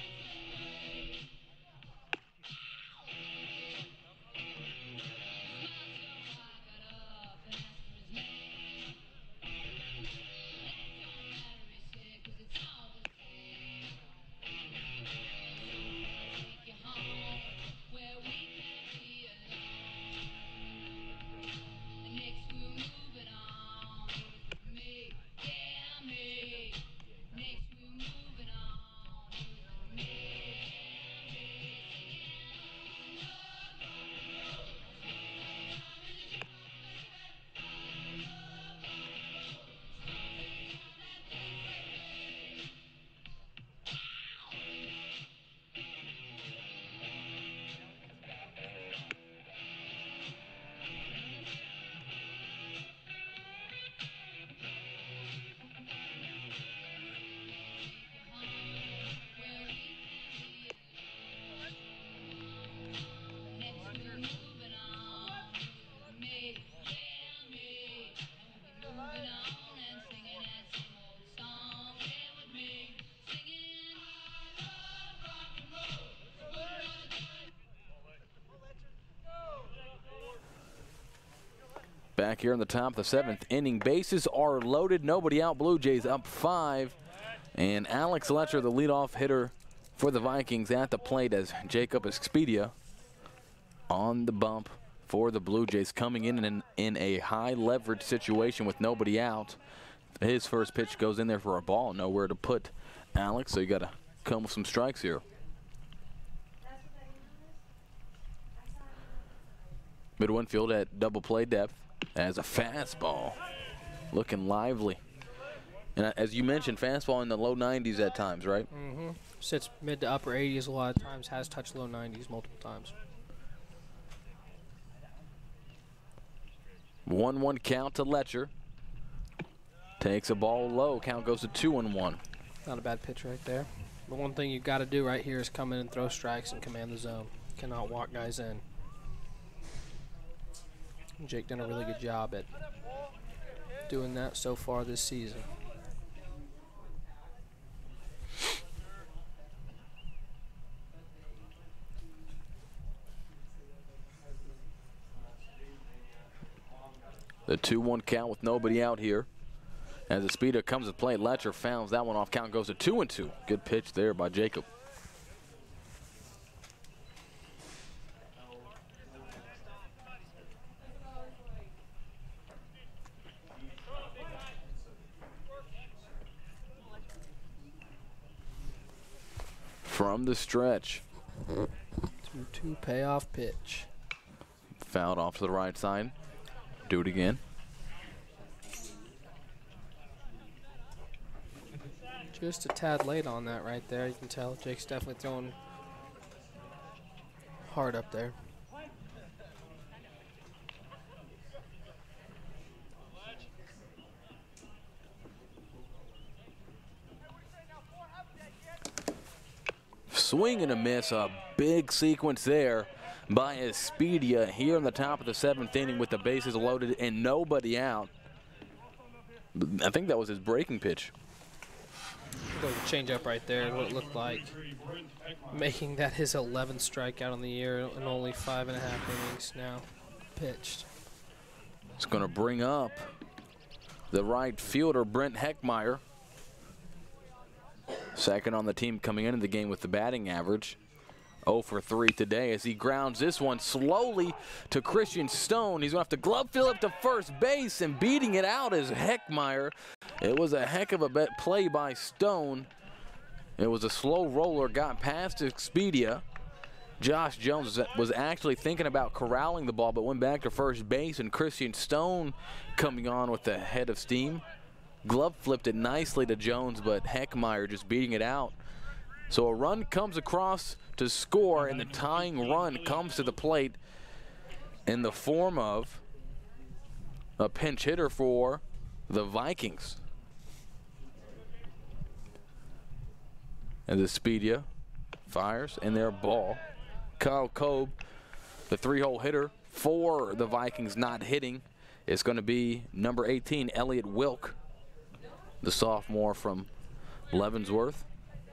Back here in the top of the 7th inning, bases are loaded, nobody out. Blue Jays up 5, and Alex Letcher, the leadoff hitter for the Vikings, at the plate as Jacob Expedia on the bump for the Blue Jays, coming in a high leverage situation with nobody out. His first pitch goes in there for a ball, nowhere to put Alex, so you got to come with some strikes here. Mid-Winfield at double play depth as a fastball looking lively. And as you mentioned, fastball in the low 90s at times, right? Mm-hmm. Sits mid to upper 80s a lot of times, has touched low 90s multiple times. 1-1 count to Letcher. Takes a ball low, count goes to 2-1. Not a bad pitch right there. The one thing you've got to do right here is come in and throw strikes and command the zone. Cannot walk guys in. Jake done a really good job at doing that so far this season. The 2-1 count with nobody out here. As the speeder comes to play, Letcher fouls that one off. Count goes to 2-2. Good pitch there by Jacob. From the stretch. 2-2 payoff pitch. Fouled off to the right side. Do it again. Just a tad late on that right there. You can tell Jake's definitely throwing hard up there. Swing and a miss, a big sequence there by Expedia here in the top of the 7th inning with the bases loaded and nobody out. I think that was his breaking pitch. Change up right there, what it looked like. Making that his 11th strikeout on the year in only 5.5 innings now pitched. It's going to bring up the right fielder, Brent Heckmeyer. Second on the team coming into the game with the batting average. 0 for 3 today as he grounds this one slowly to Christian Stone. He's going to have to glove field up to first base, and beating it out is Heckmeyer. It was a heck of a play by Stone. It was a slow roller, got past Expedia. Josh Jones was actually thinking about corralling the ball, but went back to first base, and Christian Stone coming on with the head of steam. Glove flipped it nicely to Jones, but Heckmeyer just beating it out. So a run comes across to score, and the tying run comes to the plate in the form of a pinch hitter for the Vikings. And the Speedia fires in their ball. Kyle Kobe, the 3-hole hitter for the Vikings, not hitting. It's going to be number 18, Elliot Wilk, the sophomore from Leavenworth.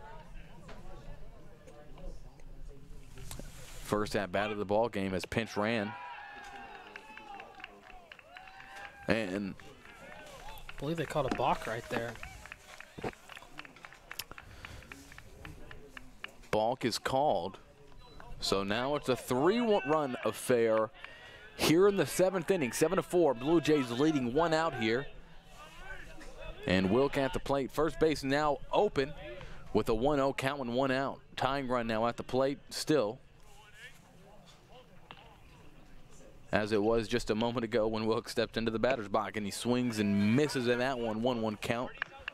First at bat of the ball game as pinch ran. And I believe they called a balk right there. Balk is called. So now it's a 3-run affair here in the 7th inning. 7-4. Blue Jays leading 1 out here. And Wilk at the plate. First base now open with a 1-0 count and 1 out. Tying run now at the plate still, as it was just a moment ago when Wilk stepped into the batter's box, and he swings and misses in that one. 1-1 count.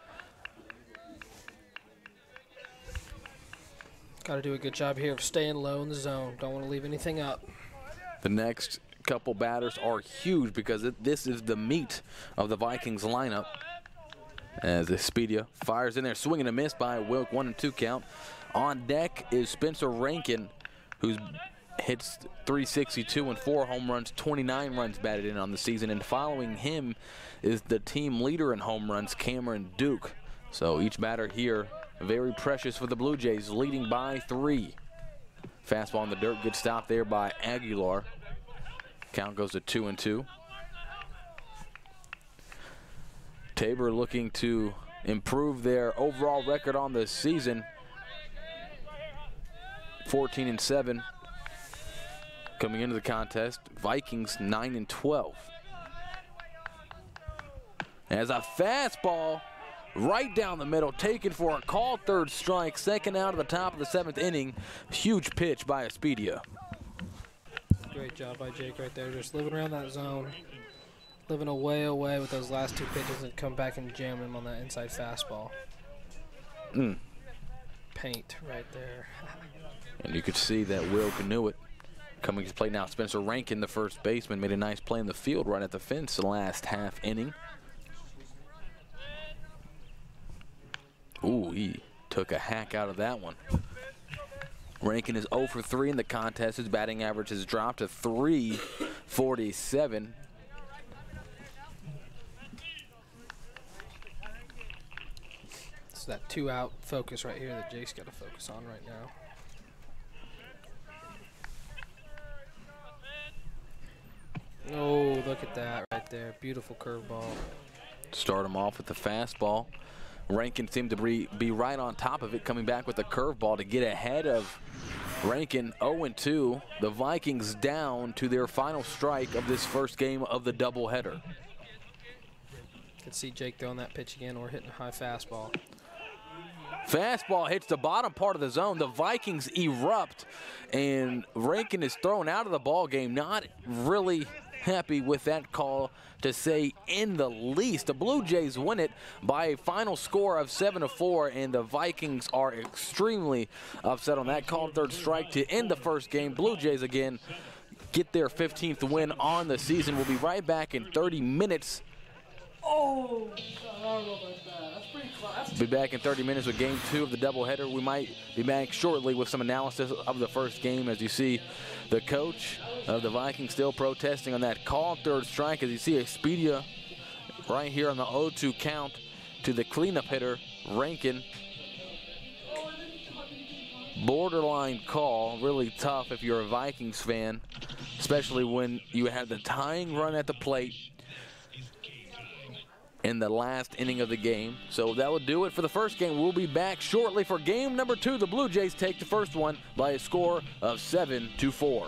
Got to do a good job here of staying low in the zone. Don't want to leave anything up. The next couple batters are huge because this is the meat of the Vikings lineup. As Speedia fires in there, swing and a miss by Wilk. 1-2 count. On deck is Spencer Rankin, who's hits 362 and 4 home runs, 29 runs batted in on the season. And following him is the team leader in home runs, Cameron Duke. So each batter here very precious for the Blue Jays, leading by 3. Fastball in the dirt, good stop there by Aguilar. Count goes to 2-2. Tabor looking to improve their overall record on the season. 14-7 coming into the contest. Vikings 9-12. As a fastball right down the middle, taken for a called 3rd strike. Second out of the top of the 7th inning. Huge pitch by Speedia. Great job by Jake right there, just living around that zone, living away with those last 2 pitches, and come back and jam him on that inside fastball. Paint right there. And you could see that Wilk knew it. Coming to play now, Spencer Rankin, the first baseman, made a nice play in the field right at the fence the last half inning. Ooh, he took a hack out of that one. Rankin is 0 for 3 in the contest. His batting average has dropped to .347. It's that 2-out focus right here that Jake's got to focus on right now. Oh, look at that right there. Beautiful curveball. Start him off with the fastball. Rankin seemed to be right on top of it, coming back with the curveball to get ahead of Rankin. 0-2. The Vikings down to their final strike of this first game of the doubleheader. Can see Jake throwing that pitch again or hitting a high fastball. Fastball hits the bottom part of the zone. The Vikings erupt, and Rankin is thrown out of the ball game. Not really happy with that call, to say in the least. The Blue Jays win it by a final score of 7-4, and the Vikings are extremely upset on that called 3rd strike to end the first game. Blue Jays again get their 15th win on the season. We'll be right back in 30 minutes. Oh, I don't know about that. That's pretty close. Be back in 30 minutes with game 2 of the doubleheader. We might be back shortly with some analysis of the first game. As you see, the coach of the Vikings still protesting on that called 3rd strike. As you see, Speedia right here on the 0-2 count to the cleanup hitter, Rankin. Borderline call, really tough if you're a Vikings fan, especially when you have the tying run at the plate in the last inning of the game. So that will do it for the first game. We'll be back shortly for game number 2. The Blue Jays take the first one by a score of 7-4.